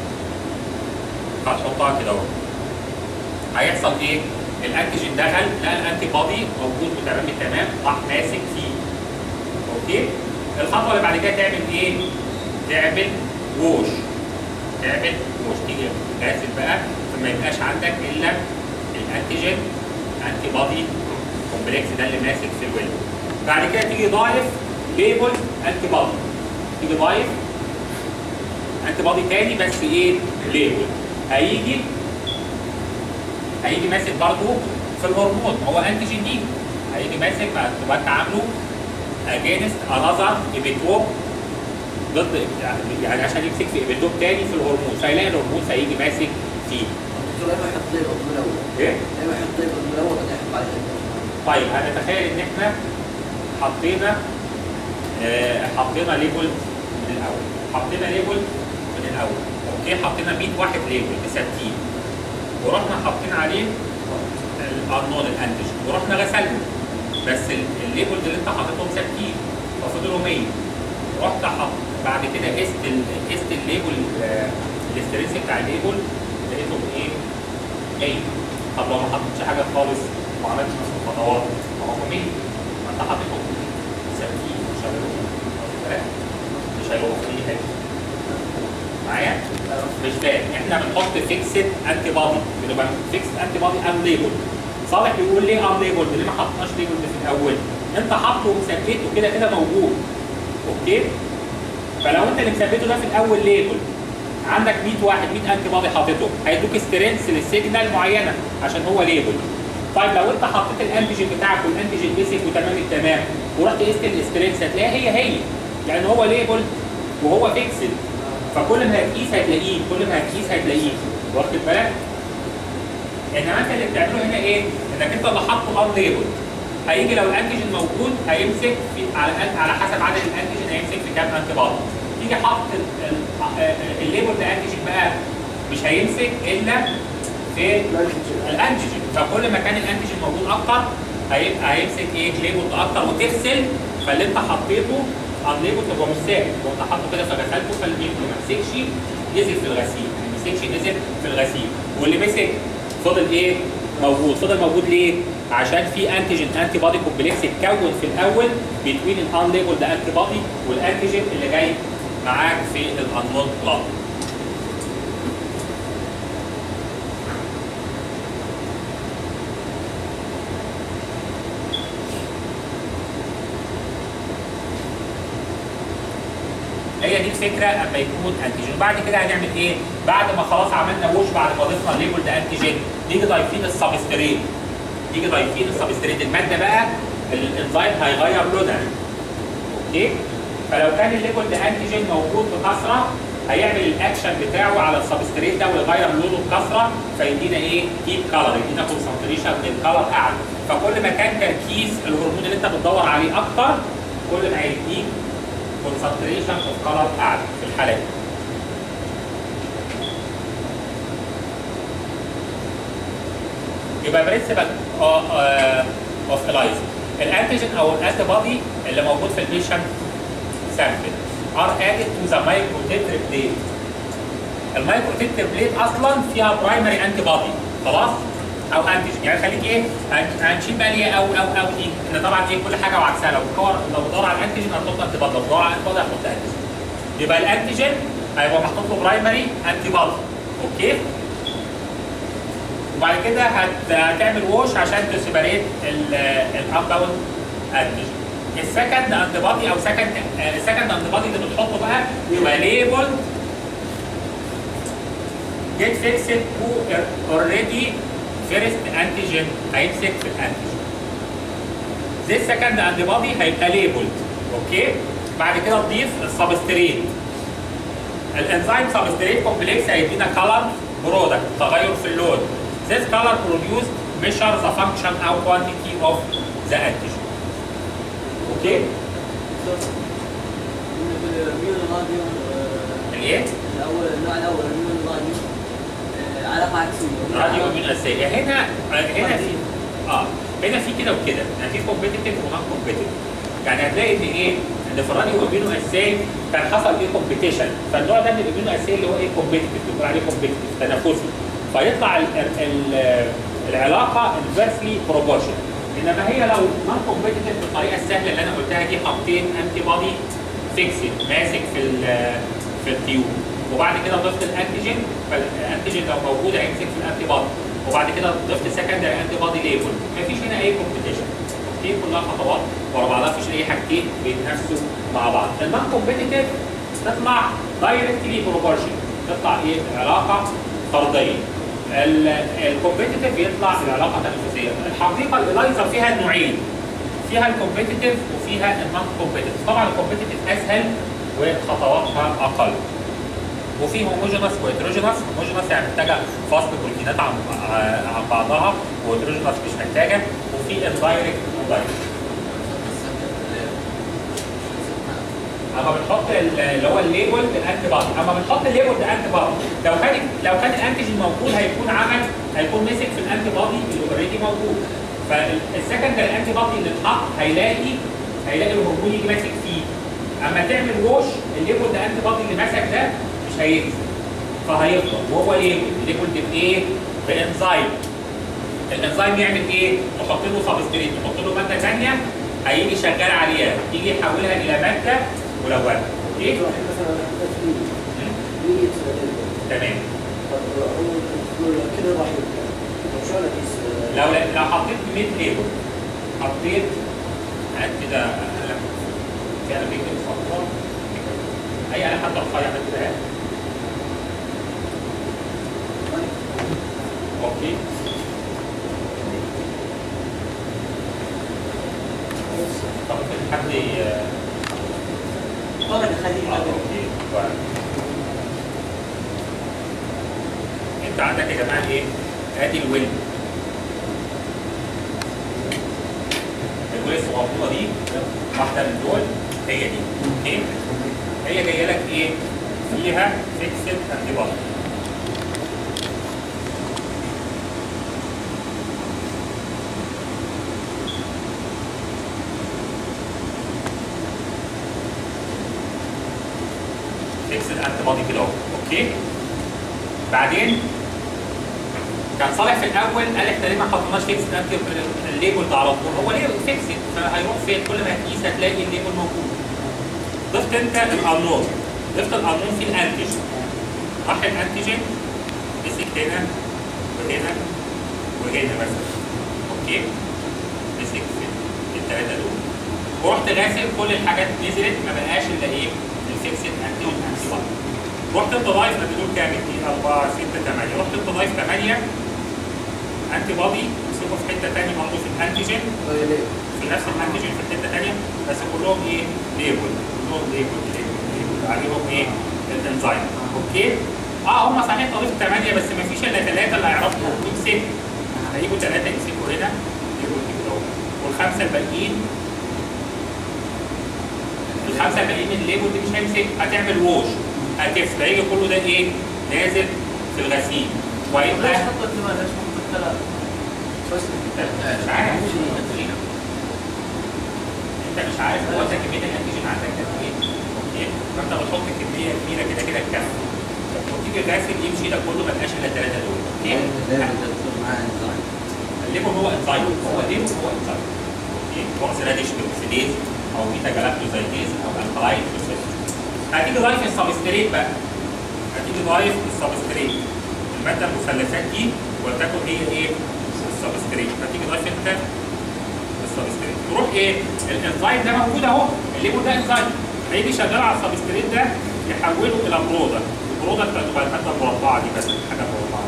هتحطها كده اهو. هيحصل ايه؟ الانتيجين دخل لقى الانتي بادي موجود وتمام التمام راح ماسك فيه. اوكي؟ الخطوه اللي بعد كده تعمل ايه؟ تعمل ووش. تيجي غاسل بقى فما يبقاش عندك الا الانتيجين انتي بادي كومبلكس ده اللي ماسك في الويل. بعد كده تيجي ضايف ليبل انتي بادي. تيجي ضايف انتي بادي تاني بس ايه؟ ليبل. هيجي ماسك برضه في الهرمون هو انتيجين دي. هيجي ماسك تبقى انت عامله اجينست انذر ايبيتوب ضد يعني عشان يمسك في ايبيتوب تاني في الهرمون فيلاقي الهرمون فيجي ماسك فيه. الدكتور ايمن يحط طيب من الاول. ايه؟ ايمن يحط طيب من الاول ولا يحط بعد كده؟ طيب هنتخيل ان احنا حطينا ليبل من الاول. اوكي حطينا 100 واحد ليبل بثبتين ورحنا حاطين عليه الانون الانتيجين ورحنا غسلهم بس الليبل اللي انت حاططهم ثابتين ففضلوا 100. رحت بعد كده قست الليبل الاسترنس بتاع الليبل لقيتهم ايه؟ 100. طب لو ما حطيتش حاجه خالص وما عملتش نفس الخطوات ما هو 100 ما انت حاططهم ثابتين مش هيروحوا في اي حاجه. معايا؟ مش فاهم احنا بنحط فيكسد انتي بادي بنبقى فيكسد انتي بادي ان ليبل. صالح بيقول ليه ان ليبل؟ ليه ما حطناش ليبل في الاول؟ انت حاطه ومثبته كده موجود. اوكي؟ فلو انت اللي مثبته ده في الاول ليبل عندك 100 واحد 100 انتي بادي حاططهم هيدوك سترينس للسيجنال معينه عشان هو ليبل. طيب لو انت حطيت الانتيجين بتاعك والانتيجين مسك وتمام التمام ورحت قست الاسترينس هتلاقيها هي لان هو ليبل وهو فيكسد. فكل ما هتقيس هتلاقيه واخد بالك؟ انما انت اللي بتعمله هنا ايه؟ انك انت اللي حاطه ان ليبل. هيجي لو الانتيجين موجود هيمسك على حسب عدد الانتيجين هيمسك في كام انتي بادي. تيجي حاطط الليبل ده انتيجين بقى مش هيمسك الا في الانتيجين. فكل ما كان الانتيجين موجود اكتر هيمسك ايه؟ ليبل اكتر وتغسل فاللي انت حطيته ان ليبل تبقى مش ثابت وانت حاطه كده فغسلته فاللي ما مسكش نزل في الغسيل. نزل في الغسيل واللي مسك فضل ايه؟ فضل موجود ليه؟ عشان في انتيجين انتي بادي كومبلكس اتكون في الاول بين الان ليبل ده انتي بادي والانتيجين اللي جاي معاك في الانون بلاد. هي دي الفكره اما يكون انتيجين. بعد كده هنعمل ايه؟ بعد ما خلاص عملنا ووش بعد ما ضفنا الليبل ده انتيجين نيجي ضايفين السبستريت. الماده بقى الانزيم هيغير لونها. اوكي؟ فلو كان الليبل ده انتيجين موجود بكثره هيعمل الاكشن بتاعه على السبستريت ده ويغير لونه بكثره فيدينا ايه؟ ديب كلر، يدينا كونسنتريشن للكلر اعلى. فكل ما كان تركيز الهرمون اللي انت بتدور عليه اكتر كل ما هيديك concentration of color أعلى في الحالة دي. يبقى برنسبل اوف الايزا الانتيجين او الانتي بادي اللي موجود في البيشنت سامبل ار ادد تو ذا مايكروتيتر بليت. المايكروتيتر بليت اصلا فيها برايمري انتي بادي خلاص او انتيجين. يعني خليك ايه هنشيل بقى ليه او دي ان طبعا ايه كل حاجه وعكسها. لو بدور على الانتيجين هتحط انتي بادي، لو بدور على الانتي بادي هتحط انتيجين. يبقى الانتيجين هيبقى محطوط له برايمري انتي بادي. اوكي؟ وبعد كده هتعمل ووش عشان تسيبريت الانباوند انتيجين. السكند انتي بادي او السكند انتي بادي اللي بتحطه بقى يبقى ليبل جيت فيكسد تو اوريدي فيرست انتيجين هيمسك في الانتيجين. زي السكند انتي بادي هيبقى ليبلد. اوكي؟ بعد كده تضيف السبستريت. الانزيم سبستريت كومبلكس هيدينا كلر برودكت تغير في اللون. This color produced measure the function or quantity of the antigen. اوكي؟ الايه؟ الايه؟ النوع الاول الميون راديوم. علاقه عكسيه. راديو اميون اساسيه. هنا في هنا في كده وكده، يعني في كومبيتيتيف ونون كومبيتيتيف. يعني هتلاقي ان ايه؟ ان في الراديو اميون اساسيه كان حصل ايه كومبيتيشن، فالنوع ده من الاميون اساسيه اللي هو ايه كومبيتيتيف، بنقول عليه كومبيتيتيف تنافسي، فيطلع العلاقه انفرسلي بروبورشن. انما هي لو نون كومبيتيتيف بالطريقه السهله اللي انا قلتها دي، حطيت انتي بودي فيكسد ماسك في التيوب، وبعد كده ضفت الانتيجين، فالانتيجين لو موجود هيمسك في الانتي بودي، وبعد كده ضفت سكندري انتي بودي ليبل، مفيش هنا اي كومبيتيشن. دي كلها خطوات ورا بعضها، مفيش اي حاجتين بيتنافسوا مع بعض. النون كومبيتيتيف تطلع دايركتلي بروبورشن، تطلع ايه؟ علاقه طرديه. الكومبيتيتيف يطلع العلاقه تنافسيه. الحقيقه الالايزر فيها نوعين، فيها الكومبيتيتيف وفيها النون كومبيتيتيف. طبعا الكومبيتيتيف اسهل وخطواتها اقل. وفي هوموجينوس وهيتروجينوس. هوموجينوس يعني محتاجه فصل بروتينات عن بعضها، وهيتروجينوس مش محتاجه. وفي اندايركت ودايركت. اما بنحط اللي هو الليبل بالانتي بادي، اما بنحط الليبل بالانتي بادي لو كان الانتيجين موجود هيكون مسك في الانتي بادي اللي اوريدي موجود. فالسكندري الانتي بادي اللي اتحط هيلاقي الهرمون يجي ماسك فيه. اما تعمل ووش الليبل ده انتي بادي اللي ماسك ده مش هينزل، فهيفضل وهو ليبل بايه؟ بانزيم. الانزيم يعمل ايه؟ نحط له سبستريت، نحط له ماده ثانيه هيجي شغال عليها، يجي يحولها الى ماده ملونه. اوكي؟ مثلا تمام. كده راح شلون اقيس؟ لو حطيت 100 ليبل، حطيت هات كده قلم، في قلم بيكتب خطوه، اي قلم حتى رفيع كده. اوكي. طب حد طبعا خليه اوكي. انت عندك يا جماعه ايه؟ ادي الويل. الويل الصغنطوطه دي واحده من دول هي دي. اوكي؟ هي جايه لك ايه؟ فيها فيكسد انتي بودي. فيكسد انتي بودي كده اهو. اوكي؟ بعدين كان صالح في الاول قال احنا ليه ما حطيناش فيكسد انتي الليبل ده على طول؟ هو ليه فيكسد؟ فهيروح فين؟ كل ما هتقيس هتلاقي الليبل موجود. ضفت انت الانون، ضفت الانون في الانتيجين. راح الانتيجين مسك هنا وهنا وهنا مثلا. اوكي؟ مسك في الثلاثه دول. ورحت غاسل كل الحاجات نزلت، ما بقاش الا ايه؟ الفيكسد انتي والانتي بودي. رحت انت ضايف دول كام؟ 2 4 6 8. رحت انت ضايف 8 انتي بودي يمسكوا في حته ثانيه برضه في الانتيجين، في نفس الانتيجين في حته ثانيه، بس كلهم ايه؟ ليبل، كلهم ليبل عليهم ايه؟ الانزيم. اوكي؟ هم صحيح ضايف 8 بس ما فيش الا 3 اللي هيعرفوا يمسكوا. هيجوا 3 يمسكوا هنا ليبل كده اهو، والخمسه الباقيين الليبل دي مش هيمسك، هتعمل ووش، هتفت، هيجي كله ده ايه؟ نازل في الغسيل. ويبقى ليش حطيت لماذا؟ ليش ما حطيت ثلاثة؟ مش عارف. انت مش عارف هو ده كميه الانتيجين عندك قد ايه. اوكي؟ فانت بتحط كميه كبيره كده كده تكفي. وتيجي الغاسل يمشي ده كله ما بقاش الا الثلاثه دول. اوكي؟ الليبل هو انزيم، هو الليبل هو انزيم. اوكي؟ بوكس راديش اوكسيديز او بيتا جلاكتوزايديز او الكلاين بروسيس. هتيجي ضايف السبستريت بقى. هتيجي ضايف السبستريت. الماده المثلثات دي ولتكن هي ايه؟ السبستريت. هتيجي ضايف انت السبستريت. تروح ايه؟ الانزيم ده موجود اهو، الليبل ده انزيم. هيجي شغال على السبستريت ده يحوله الى برودكت. البرودكت هتبقى الماده المربعه دي بس، حاجه مربعه.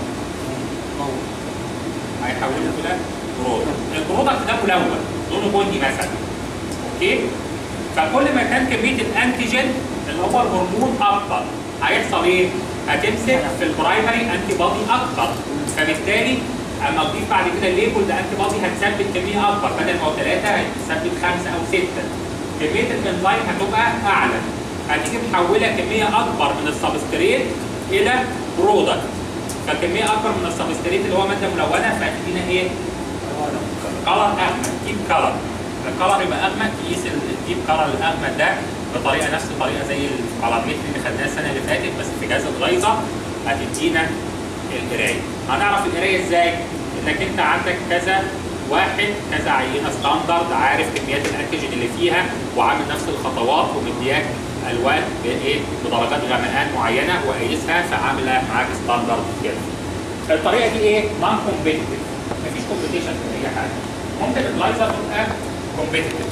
هيحوله الى برودكت. البرودكت ده ملون، لونه بني مثلا. اوكي؟ فكل ما كان كميه الانتيجين اللي هو الهرمون اكتر، هيحصل ايه؟ هتمسك في البرايمري انتي بودي اكتر، فبالتالي اما تضيف بعد كده الليبل ده انتي بودي هتثبت كميه اكبر، بدل ما هو 3 هتثبت 5 او 6. كميه الانزيم هتبقى اعلى، هتيجي محوله كميه اكبر من السبستريت الى برودكت، فكميه اكبر من السبستريت اللي هو ماده ملونه فهتدينا ايه؟ كلر اغمق، ديب كلر. الكلر يبقى اغمق، تقيس الديب كلر الاغمق ده بطريقه نفس الطريقه زي البارامتر اللي خدناها السنه اللي فاتت بس في جهاز الغيظه هتدينا القرايه. هنعرف القرايه ازاي؟ انك انت عندك كذا واحد كذا عينه ستاندرد عارف كميات الانتيجين اللي فيها وعامل نفس الخطوات ومدياك الوان بايه؟ بدرجات غمقان معينه وقايسها فعامله معاك ستاندرد كده. الطريقه دي ايه؟ نون كومبيتيتيف، مفيش كومبيتيشن في اي حاجه. ممكن اللايزر تبقى كومبيتيتيف.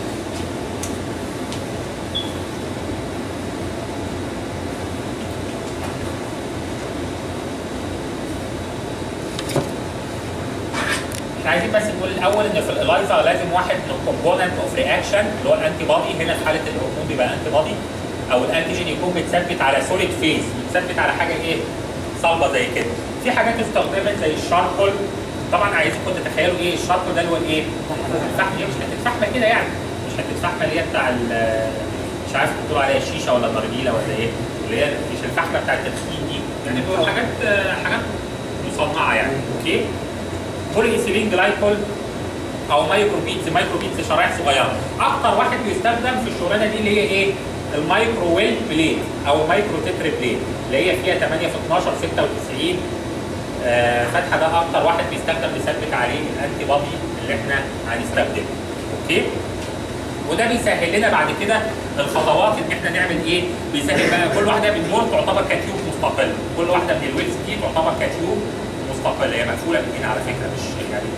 عايزين بس نقول الاول ان في الالايزر لازم واحد من الكومبوننت اوف رياكشن اللي هو الانتي بودي، هنا في حاله الهرمون بيبقى انتي بودي او الانتيجين يكون متثبت على سوليد فيز، متثبت على حاجه ايه؟ صلبه زي كده. في حاجات استخدمت زي الشاركول، طبعا عايزينكم تتخيلوا ايه الشاركول ده اللي هو الايه؟ الفحم. هي مش حته فحمه كده يعني، مش حته فحمه اللي هي بتاع مش عارف بتقولوا عليها الشيشه ولا النرجيله ولا ايه؟ اللي هي مش الفحمه بتاعت التدخين دي، يعني بتبقى حاجات مصنعه يعني، اوكي؟ بولي ايثيلين جلايكول او مايكرو بيتز شرايح صغيره. اكتر واحد بيستخدم في الشغلانه دي اللي هي ايه؟ المايكرو ويل بليد او مايكرو تتر بليد اللي هي فيها 8 في 12 96 فتحه. ده اكتر واحد بيستخدم بيثبت عليه الانتي بودي اللي احنا هنستخدمه. اوكي؟ وده بيسهل لنا بعد كده الخطوات ان احنا نعمل ايه؟ بيسهل بقى كل واحده من دول تعتبر كتيوب مستقل، كل واحده من الويلز دي تعتبر كتيوب مستقله، هي مقفوله بالايد على فكره مش يعني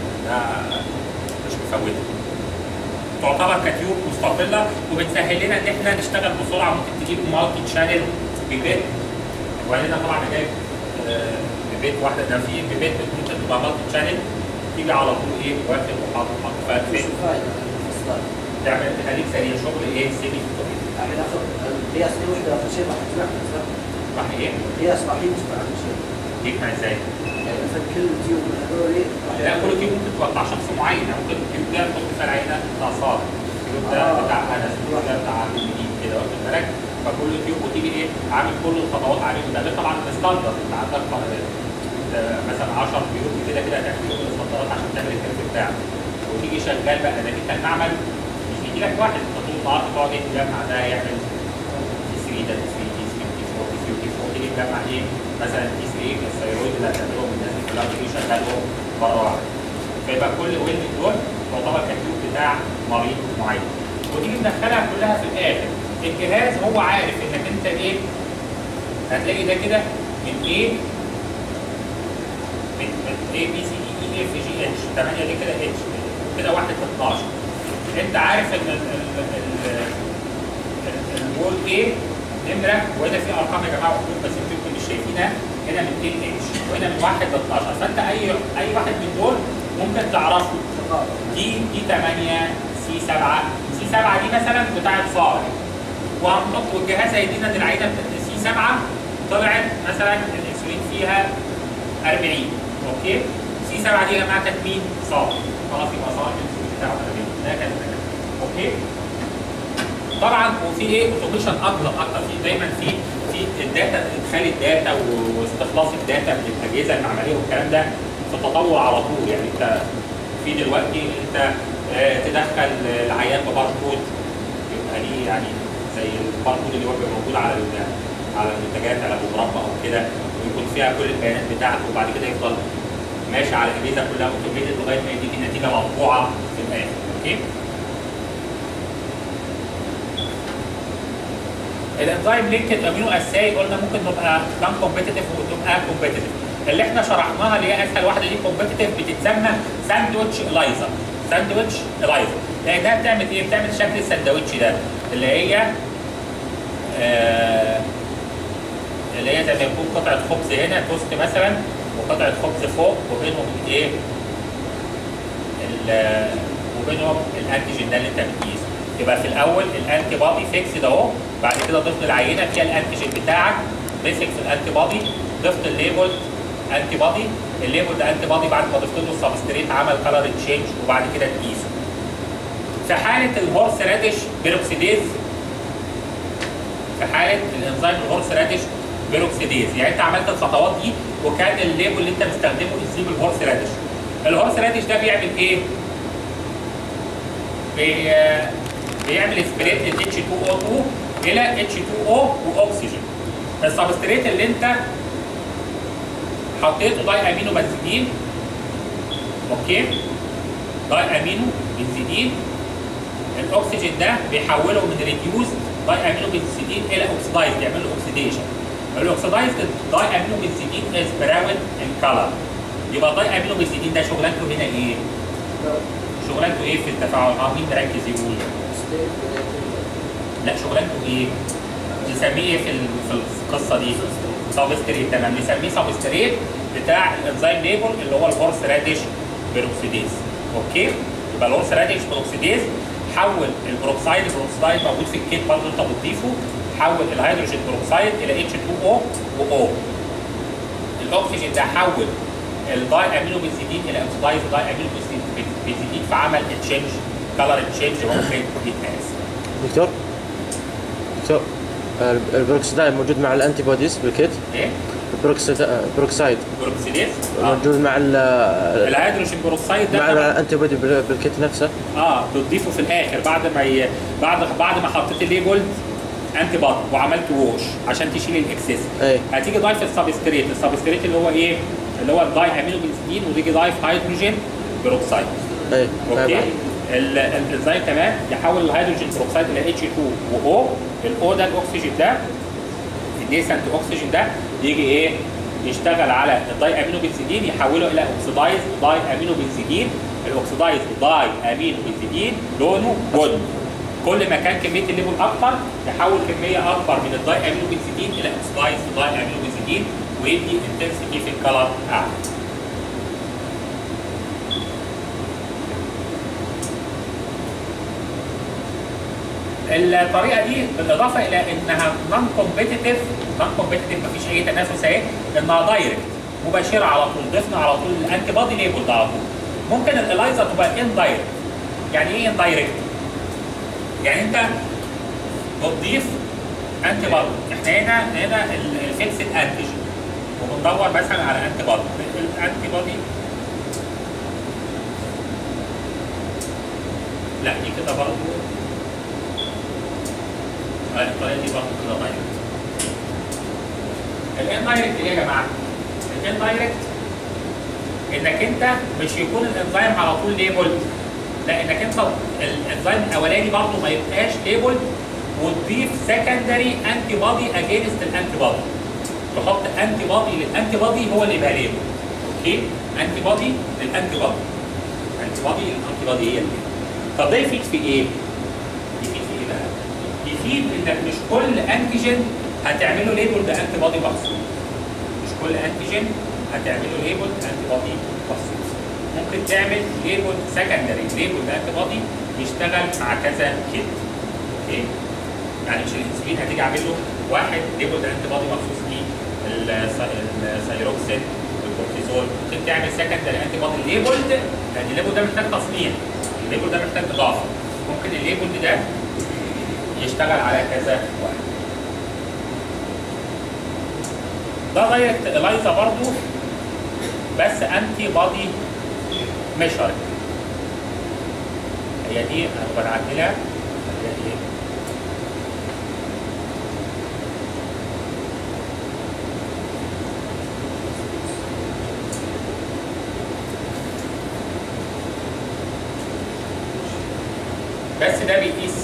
مش مفوته. تعتبر كتيوب مستقله وبتسهل لنا ان احنا نشتغل بسرعه. ممكن تجيب مالتي تشانل بيبيت، وهنا طبعا انا جايب بيبيت واحده، ده في بيبيت ممكن تبقى مالتي تشانل تيجي على طول ايه؟ واخد وحاطط فاتفين تعمل تخليك سريع شغل ايه؟ سيمي يعني ناخذ القياس دي وحده اخر شيء راح تسمع راح ايه؟ القياس راح يسمع اخر شيء. يجمع ازاي؟ مثلا كل تيوب من هذول لا كل تيوب ممكن توقع شخص معين، ممكن التيوب ده تحط فيها العينه بتاع صالح، التيوب ده بتاع انس، التيوب ده بتاع جديد كده واخد بالك؟ فكل تيوب وتيجي ايه؟ عامل كل الخطوات عليه وده طبعا الستاندرد. انت عندك مثلا 10 تيوب كده هتعمل كل الخطوات عشان تعمل الكيرف بتاعك وتيجي شغال بقى. ده انت المعمل مش بيجي لك واحد انت طول النهار تقعد ايه؟ تجمع ده يعمل تي 3 ده تي 3 تي 3 تي 4 تي 4 تيجي تجمع ايه؟ مثلا تي 3 الثيرويد اللي هتعملهم الناس دي كلها تيجي شغالهم مره واحده. فيبقى كل ويل من دول تعتبر كتيوب بتاع مريض معين وتيجي مدخلها كلها في الاخر. الجهاز هو عارف انك انت ايه؟ هتلاقي ده كده من ايه؟ من A B C D E F G H 8 دي كده H كده 1 ل 12. انت عارف ان الوول A نمره وهنا في ارقام يا جماعه بس انتوا مش شايفينها، هنا من 2 H وهنا من 1 ل 12. فانت اي واحد من دول ممكن تعرفه. دي 8 C 7 C 7 دي مثلا بتاعت صالح وهنحط والجهاز هيدينا ان العينه بتاعت C 7 طلعت مثلا الانسولين فيها 40 اوكي؟ C 7 دي يا جماعه كانت مين؟ صالح. خلاص يبقى صالح الانسولين بتاعه 40 ده كان اوكي؟ طبعا وفي ايه؟ اوتوميشن اكتر في دايما في الداتا ادخال الداتا واستخلاص الداتا من الاجهزه المعمليه والكلام ده في تطور على طول. يعني انت في دلوقتي انت تدخل العيان بباركود يبقى ليه يعني زي الباركود اللي هو بيبقى موجود على المنتجات على المربى او كده ويكون فيها كل البيانات بتاعته وبعد كده يفضل ماشي على الاجهزه كلها اوتوميتد لغايه ما يديك النتيجه مطبوعه في الاخر. اوكي؟ الانزيم لينكد امينو اساي قلنا ممكن تبقى نون كومبيتيتيف وتبقى كومبيتيتيف. اللي احنا شرحناها اللي هي اسهل واحده دي كومبيتيتيف بتتسمى ساندويتش الايزر. ساندويتش الايزر لانها بتعمل ايه؟ بتعمل شكل الساندويتش ده اللي هي زي ما يكون قطعه خبز هنا توست مثلا وقطعه خبز فوق وبينهم ايه؟ وبينهم الانتيجين ده اللي انت بتقيسه. يبقى في الاول الانتي بودي فيكس ده اهو، بعد كده ضفت العينه فيها الانتيجين بتاعك مسك في الانتي بودي، ضفت الليبل انتي بودي، الليبل ده انتي بودي بعد ما ضفت له السبستريت عمل كلر تشينج وبعد كده تقيسه. في حاله الهورس راديش بيروكسيديز، في حاله الانزيم الهورس راديش بيروكسيديز يعني انت عملت الخطوات دي وكان الليبل اللي انت مستخدمه اسمه الهورس راديش. الهورس راديش ده بيعمل ايه؟ بيعمل سبريت ال H2O2 الى H2O واكسجين. السبستريت اللي انت حطيته داي امينو بنزيدين، اوكي؟ داي امينو بنزيدين، الاكسجين ده بيحوله من ريديوز داي امينو بنزيدين الى اوكسيدايز، يعمل له اوكسيديشن. الاوكسيدايز داي امينو بنزيدين از براون ان كلر. يبقى داي امينو بنزيدين ده شغلانته هنا ايه؟ شغلانته ايه في التفاعل؟ مين مركز يقول؟ لا شغلانته ايه؟ نسميه ايه في القصه دي؟ سبستريت. تمام، نسميه سبستريت بتاع الانزيم ليبل اللي هو الهورس راديش بيروكسيديز. اوكي؟ يبقى الهورس راديش بيروكسيديز حول البروكسايد موجود في الكيت برضه انت بتضيفه، حول الهيدروجين بروكسايد الى H2O و O. الاكسجين ده حول الداي امينو بنزيدين الى اوكسيدايز داي امينو بنزيدين، فعمل تشينج كلر تشينج ممكن يتقاس. دكتور البروكسيدايد موجود مع الانتي بوديز بالكيت؟ ايه؟ البروكسايد بروكسيديز موجود مع الهيدروجين بروكسايد ده مع الانتي بودي بالكيت نفسه؟ بتضيفه في الاخر بعد ما حطيت الليبل انتي بودي وعملت ووش عشان تشيل الاكسس. هتيجي ضايف السبستريت اللي هو ايه؟ اللي هو الداي امينو بنزيدين، وتيجي ضايف هيدروجين بروكسايد. اوكي؟ الانزيم كمان يحول الهيدروجين بروكسيد الى H2 و O. الاو ده الاكسجين ده النيسنت اكسجين ده يجي ايه؟ يشتغل على الداي امينو بنزيدين يحوله الى اوكسيدايز داي امينو بنزيدين. الاوكسيدايز داي امينو بنزيدين لونه بني. كل ما كان كميه الليبل اكتر يحول كميه اكبر من الداي امينو بنزيدين الى اوكسيدايز داي امينو بنزيدين ويدي انتنسيتي في الكلر اعلى. الطريقه دي بالاضافه الى انها نون كومبيتيتيف مفيش اي تنافس اهي، انها دايركت مباشره على طول، ضفنا على طول الانتي بودي ليبل ده على طول. ممكن الالايزا تبقى ان دايركت. يعني ايه ان دايركت؟ يعني انت بتضيف انتي بودي، احنا هنا الفيكسد انتيجين وبندور مثلا على انتي بودي. الانتي بودي لا دي كده برضه الطريقه دي برضه كده دايركت. الان دايركت ايه يا جماعه؟ الان دايركت انك انت مش يكون الانزيم على طول ليبل، لا انك انت الانزيم الاولاني برضه ما يبقاش ليبل وتضيف سكندري انتي بودي اجينست الانتي بودي. تحط انتي بودي للانتي بودي هو اللي يبقى ليبل. اوكي؟ انتي بودي للانتي بودي. انتي بودي للانتي بودي هي اللي. طب ده يفيد في ايه؟ يفيد في ايه بقى؟ يفيد انك مش كل انتيجين هتعمله ليبل بانتي بودي مخصوص. مش كل انتيجين هتعمله ليبل بانتي بودي مخصوص. ممكن تعمل ليبل سكندري ليبل بانتي بودي يشتغل مع كذا كيت. اوكي؟ يعني مش الانسولين هتيجي اعمل له واحد ليبل بانتي بودي مخصوص ليه الثايروكسين والكورتيزول. ممكن تعمل سكندري انتي بودي ليبل، لان الليبل ده محتاج تصنيع. الليبل ده محتاج اضافه. ممكن الليبل ده يشتغل على كذا واحد. ده دايركت الايزا برضه بس انتي بودي ميشر. هي دي انا بنعدلها. هي دي بس ده بيقيس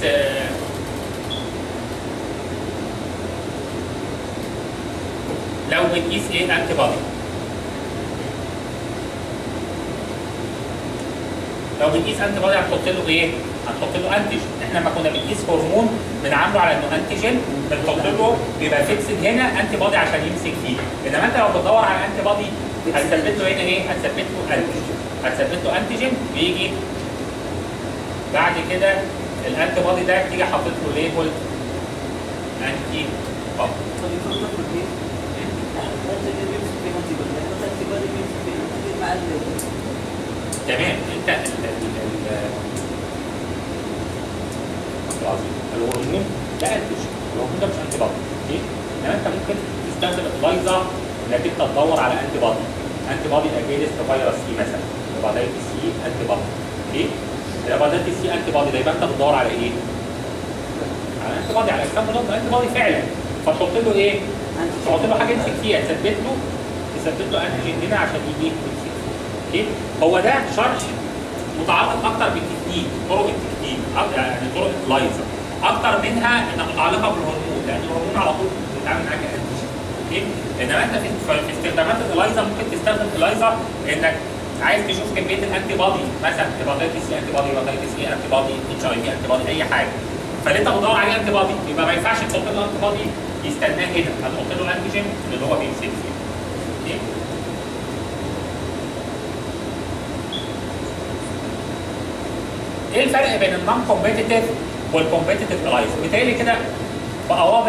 لو بتقيس ايه انتي بودي. لو بتقيس انتي بودي هتحط له ايه؟ هتحط له انتيجين. احنا لما كنا بنقيس هرمون بنعامله على انه انتيجين بنحط له بيبقى فيكسد هنا انتي بودي عشان يمسك فيه. انما انت لو بتدور على انتي بودي هتثبت له هنا ايه؟ هتثبت له انتيجين. هتثبت له انتيجين ويجي بعد كده الانتي بودي ده تيجي حاطط له ليبل انتي بودي. تمام. انت الهرمون ده انتيجين، الهرمون ده مش انتي بودي. اوكي؟ انما انت ممكن تستخدم الايزا انك انت تدور على انتي بادي اجينست فيروس سي مثلا، هيباتيتس سي انتي بادي. اوكي؟ الهيباتيتس سي انتي بادي ده يبقى انت بتدور على ايه؟ على انتي بادي، على اجسام مضاده انتي بادي فعلا. فتحط له ايه؟ تحط له حاجه يمسك فيها، تثبت له انتيجين هنا عشان يجي يمسك. اوكي؟ هو ده شرح متعلق اكتر بالتكنيك، طرق التكنيك، يعني طرق اللايزر اكتر منها انها متعلقه بالهرمون، لان الهرمون على طول بيتعامل معاك كانتيجين. اوكي؟ انما انت في استخدامات اللايزر ممكن تستخدم اللايزر انك عايز تشوف كميه الانتي بادي، مثلا هيباتيتس سي انتي بادي، هيباتيتس اي انتي بادي، اتش اي في انتي بادي، اي حاجه. فاللي انت بتدور عليه انتي بادي، يبقى ما ينفعش تحط له انتي بادي يستناه هنا، هتحط له انتيجين اللي هو بيمسك فيه. اوكي؟ ايه الفرق بين النون كومبيتيتيف والكومبيتيتيف الايزو؟ بالتالي كده بقى واضح.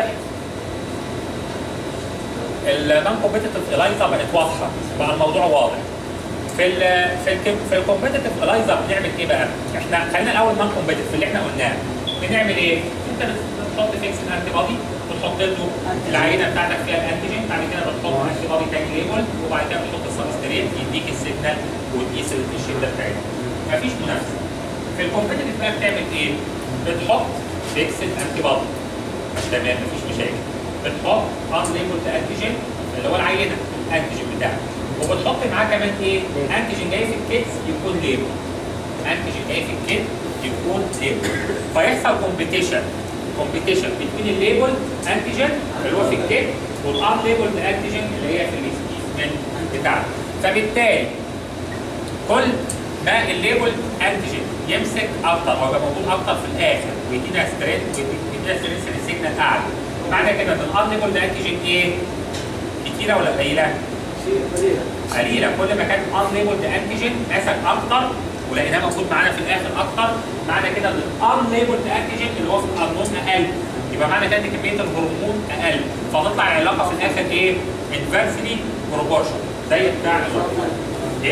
النون كومبيتيتيف الايزا بقت واضحه، بقى الموضوع واضح. في الكومبيتيتيف الايزا بنعمل ايه بقى؟ احنا خلينا الاول نون كومبيتيتيف اللي احنا قلناه. بنعمل ايه؟ انت بتحط فيكس الانتي بادي، بتحط له العينه بتاعتك فيها الانتيجين، بعد كده بتحط انتي بادي تاني ليبل، وبعد كده بتحط السبستريت يديك السيجنال وتقيس الشده بتاعتها. مفيش منافسه. في الكومبيتيتيف بقى بتعمل ايه؟ بتحط فيكس الانتي بادي. مش تمام، مفيش مشاكل. بتحط ان ليبل انتيجين اللي هو العينه الانتيجين بتاعك، وبتحط معاه كمان ايه؟ انتيجين جاي في الكيتس يكون ليبل. انتيجين جاي في الكيت يكون ليبل. فيحصل كومبيتيشن بين الليبل انتيجين اللي هو في الكيت والان ليبل انتيجين اللي هي في السبيسمن بتاعك. فبالتالي كل ما الليبل انتيجين يمسك اكتر او يبقى موجود اكتر في الاخر ويدينا ستريس سيجنال اعلى، معنى كده ان الان ليبل انتيجين ايه؟ كتيره ولا قليله؟ قليله. كل ما كان ان ليبل انتيجين مسك اكتر ولقيناه موجود معانا في الاخر اكتر، معنى كده ان الان ليبل انتيجين اللي هو في الهرمون اقل، يبقى معنى كده ان كميه الهرمون اقل، فتطلع العلاقه في الاخر ايه؟ انفرسلي بروبورشن زي بتاع ايه؟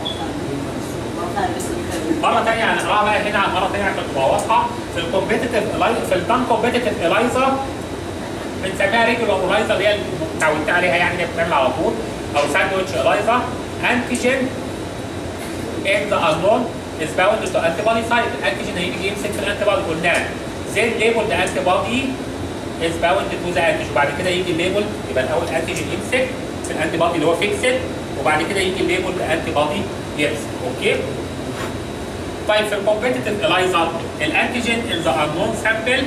مره ثانيه هنقراها بقى هنا مره ثانيه عشان تبقى واضحه. في النون كومبيتيتيف الايزا بنسميها ريجولار الايزا اللي هي اتعودت عليها، يعني هي بتتعمل على طول، او ساندويتش الايزا. انتيجين ان ذا unknown is bound to antibody site. الانتيجين هيجي يمسك في الانتي بادي، قلنا then label the antibody is bound to the antigen، وبعد كده يجي الليبل، يبقى الاول الانتيجين يمسك في الانتي بادي اللي هو فيكسد، وبعد كده يجي الليبل الانتي بادي يمسك. اوكي؟ طيب في الكومبيتيتيف الايزا الانتيجين ان ذا unknown sample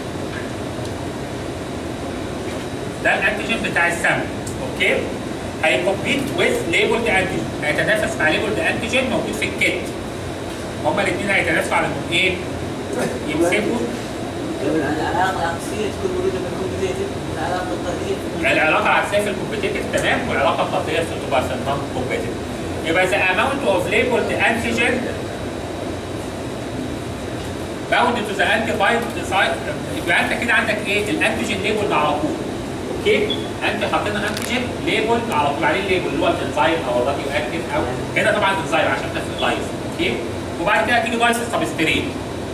ده الانتيجين بتاع السامبل. اوكي؟ هيكمبيت ويز ليبلد انتيجين، هيتنافس مع ليبلد انتيجين موجود في الكيت. هما الاثنين هيتنافسوا على انهم ايه؟ يمسكوا. العلاقه العكسيه تكون موجوده في الكومبيتيتيف، العلاقه الطرديه العلاقه العكسيه في الكومبيتيتيف تمام، والعلاقه الطرديه بتبقى في النون كومبيتيتيف. يبقى the amount of labeled antigen bound to the antibody site. يبقى انت كده عندك ايه؟ الانتيجين ليبل على طول. اوكي؟ انت حاطين انتيجين ليبل على طول عليه الليبل اللي هو الانزيم او الراديو اكتيف او هنا طبعا انزيم عشان ده في اللايز. اوكي؟ وبعد كده هتيجي ضايف السبستريت.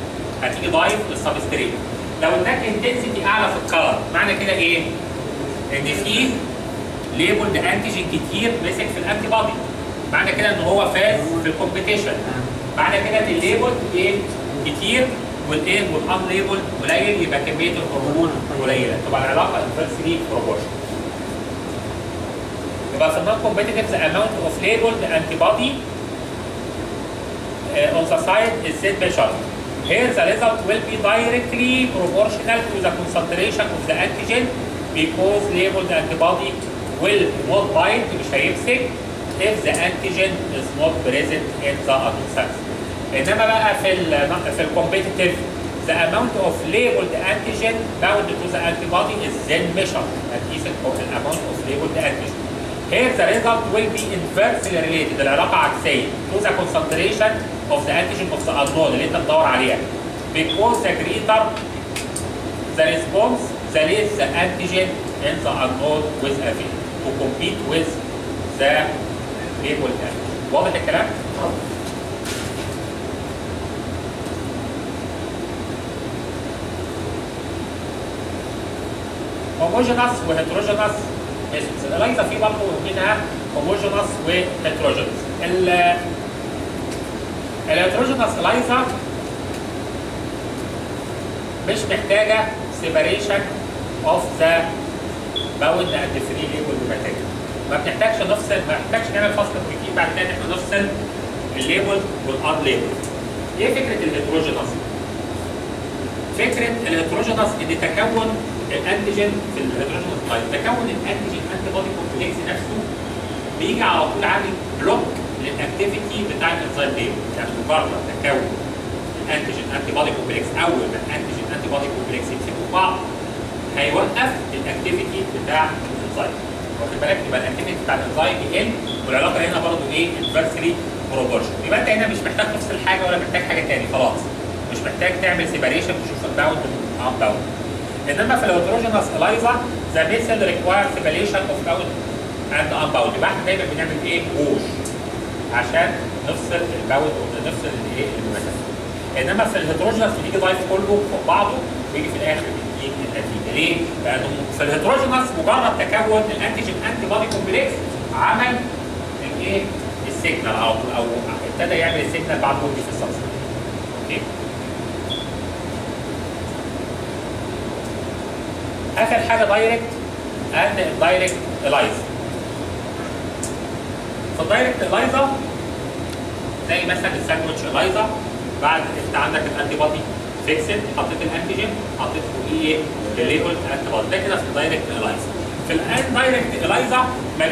لو اداك انتنسيتي اعلى في الكلر، معنى كده ايه؟ ان في ليبل انتيجين كتير مسك في الانتي بادي. معنى كده ان هو فاز في الكومبيتيشن. معنى كده ان الليبل ايه؟ كتير والايه؟ والان ليبل قليل، يبقى كميه الهرمون قليله، تبقى العلاقه انفرسلي بروبورشن. يبقى في النون كومبيتيتيف the amount of labeled antibody on the side is set measured. Here the result will be directly proportional to the concentration of the antigen because labeled antibody will not bind مش هيمسك if the antigen is not present in the other cells. انما بقى في الكومبيتيتيف the amount of labeled antigen bound to the antibody is then measured at least the amount of labeled antigen. Here the result will be inversely related، العلاقة عكسية to the concentration of the antigen of the unknown اللي انت بتدور عليها. Because the greater the response the less the antigen in the unknown with available to compete with the labeled antigen. واضح الكلام؟ homogeneous وheterogeneous ميثودز. الاليزا في برضه منها هوموجينوس وهيتروجينوس. الهيتروجينوس اليزا مش محتاجه سيباريشن اوف ذا باوند اند فري ليبل ماتيريال. ما بنحتاجش نعمل فصل بروتين بعد كده ان احنا نفصل الليبل والان ليبل. ايه فكره الهيتروجينوس؟ فكره الهيتروجينوس ان تكون الانتيجين في الهيتروجينوس تكون الانتيجين انتي بودي كومبلكس نفسه بيجي على طول عامل بلوك للاكتيفيتي بتاع الانزيم ليبل. يعني مجرد تكون الانتيجين انتي بودي كومبلكس اول ما الانتيجين انتي بودي كومبلكس يمسكوا بعض هيوقف الاكتيفيتي بتاع الانزيم. واخد بالك؟ يبقى الاكتيفيتي بتاع الانزيم يقل والعلاقه هنا برضه ايه؟ انفرسلي بروبورشن. يبقى انت هنا مش محتاج تفصل حاجه ولا محتاج حاجه ثاني خلاص. مش محتاج تعمل سيباريشن تشوف الباوند والان باوند. انما في الهيتروجينوس اليزا ذا ميثود ريكواير سيباريشن اوف باوند اند ان باوند. يبقى احنا دايما بنعمل ايه؟ ووش عشان نفصل الباوند ونفصل الايه؟ المسافه. انما في الهيتروجينوس بيجي ضايف كله فوق بعضه ويجي في الاخر بيجي النتيجه. ليه؟ لانه في الهيتروجينوس مجرد تكون الانتيجين انتي بودي كومبلكس عمل الايه؟ السيجنال على طول او ابتدى يعمل السيجنال بعد وجود في السبستريت. اوكي؟ اخر حاجه دايركت اند دايركت اليزا. في الدايركت اليزا زي مثلا الساندوتش اليزا، بعد انت عندك الانتي بودي فيكسد حطيت الانتيجين حطيت فوقيه ايه؟ الليبل انتي بودي. ده كده في الدايركت اليزا. في الاندايركت اليزا ما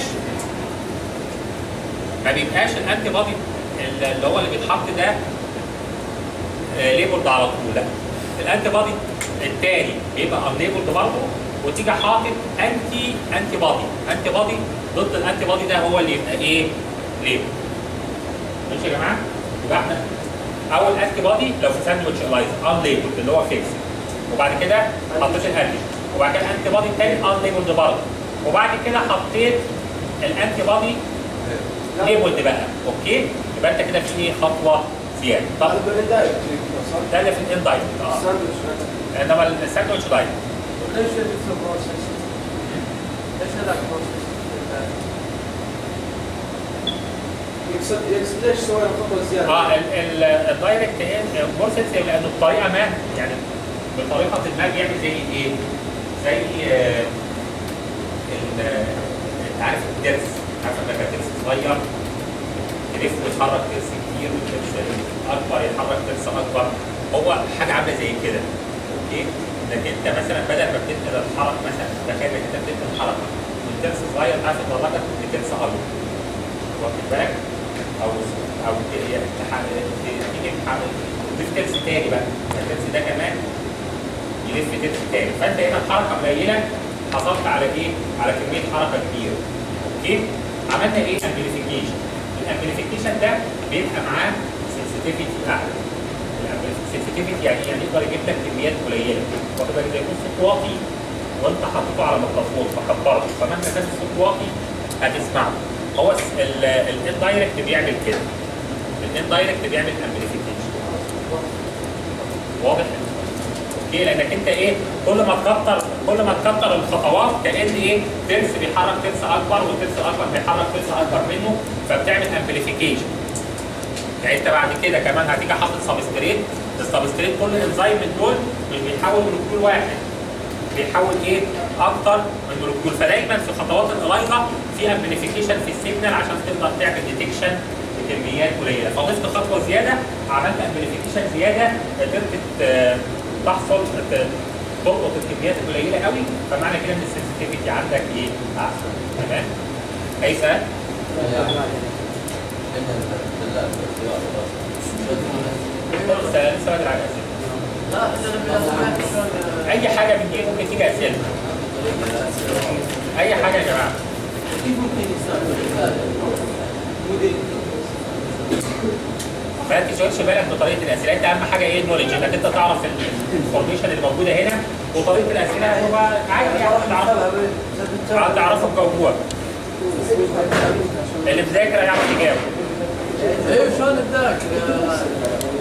بيبقاش الانتي بودي اللي هو اللي بيتحط ده ليبلد على طول. لا، الانتي بودي الثاني بيبقى ان ليبلد برضه وتيجي حاطط انتي بودي ضد الانتي بودي ده هو اللي يبقى ايه؟ ليبل. ماشي يا جماعه؟ يبقى احنا اول انتي بودي لو في ساندوتش اليزا ان ليبلد اللي هو فيكس، وبعد كده حطيت الانتيجين، وبعد كده الانتي بودي الثاني ان ليبلد برضه، وبعد كده حطيت الانتي بودي ليبلد بقى. اوكي؟ يبقى انت كده في ايه؟ خطوه زياده. طب ده اللي في الاندايركت. انما الساندوتش دايركت. ليش البروسيس؟ ليش هذا البروسيس؟ ليش سوينا خطوه زياده؟ الدايركت بروسيس لانه بطريقه ما يعني بطريقه ما بيعمل زي ايه؟ زي انت عارف الترس، عارف لما يبقى ترس صغير يلف ويتحرك ترس كتير والترس اكبر يتحرك ترس اكبر. هو حاجه عامله زي كده. اوكي؟ انك انت مثلا بدل ما بتنقل الحركه مثلا تخيل انك انت بتنقل الحركه من ترس صغير عارف تدرجك لترس اكبر. واخد بالك؟ او تيجي تضيف ترس تاني بقى، الترس ده كمان يلف ترس تاني، فانت هنا الحركه قليله حصلت على ايه؟ على كميه حركه كبيره. اوكي؟ عملنا ايه؟ امبليفيكيشن. الامبليفيكيشن ده بيبقى معاه سنسيتيفيتي اعلى. السنسيتيفيتي يعني يقدر يجيب لك كميات قليله. واخد بالك؟ يكون صوت واطي وانت حاططه على ميكروفون فكبرته، فمهما كان الصوت واطي هتسمعه. هو الاندايركت بيعمل كده. الاندايركت بيعمل امبليفيكيشن. واضح؟ اوكي؟ لانك انت ايه؟ كل ما تكتر الخطوات كان ايه؟ ترس بيحرك ترس اكبر والترس الاكبر بيحرك ترس اكبر منه فبتعمل امبليفيكيشن. يعني انت بعد كده كمان هتيجي حاطط سبستريت، السبستريت كل انزيم من دول مش بيحول مولكيول واحد، بيحول ايه؟ اكتر من مولكيول. فدايما في خطوات الاليزا في امبليفيكيشن في السيجنال عشان تقدر تعمل ديتكشن بكميات قليله. فضفت خطوه زياده، عملت امبليفيكيشن زياده، قدرت تحصل تلقط الكميات القليله قوي، فمعنى كده ان السنسيتيفيتي عندك ايه؟ احسن. تمام؟ اي سؤال؟ لسه بدري على الاسئله. اي حاجه من دي ممكن تيجي اسئله. اي حاجه يا جماعه. كيف ممكن يستخدم موديل؟ ما تشغلش بالك بطريقه الاسئله، انت اهم حاجه ايه؟ النولج، انك انت تعرف الانفورميشن اللي موجوده هنا، وطريقه الاسئله هو عادي يعني تعرفه بجوه. اللي مذاكر هيعرف يجاوب. ايوه شلون تذاكر؟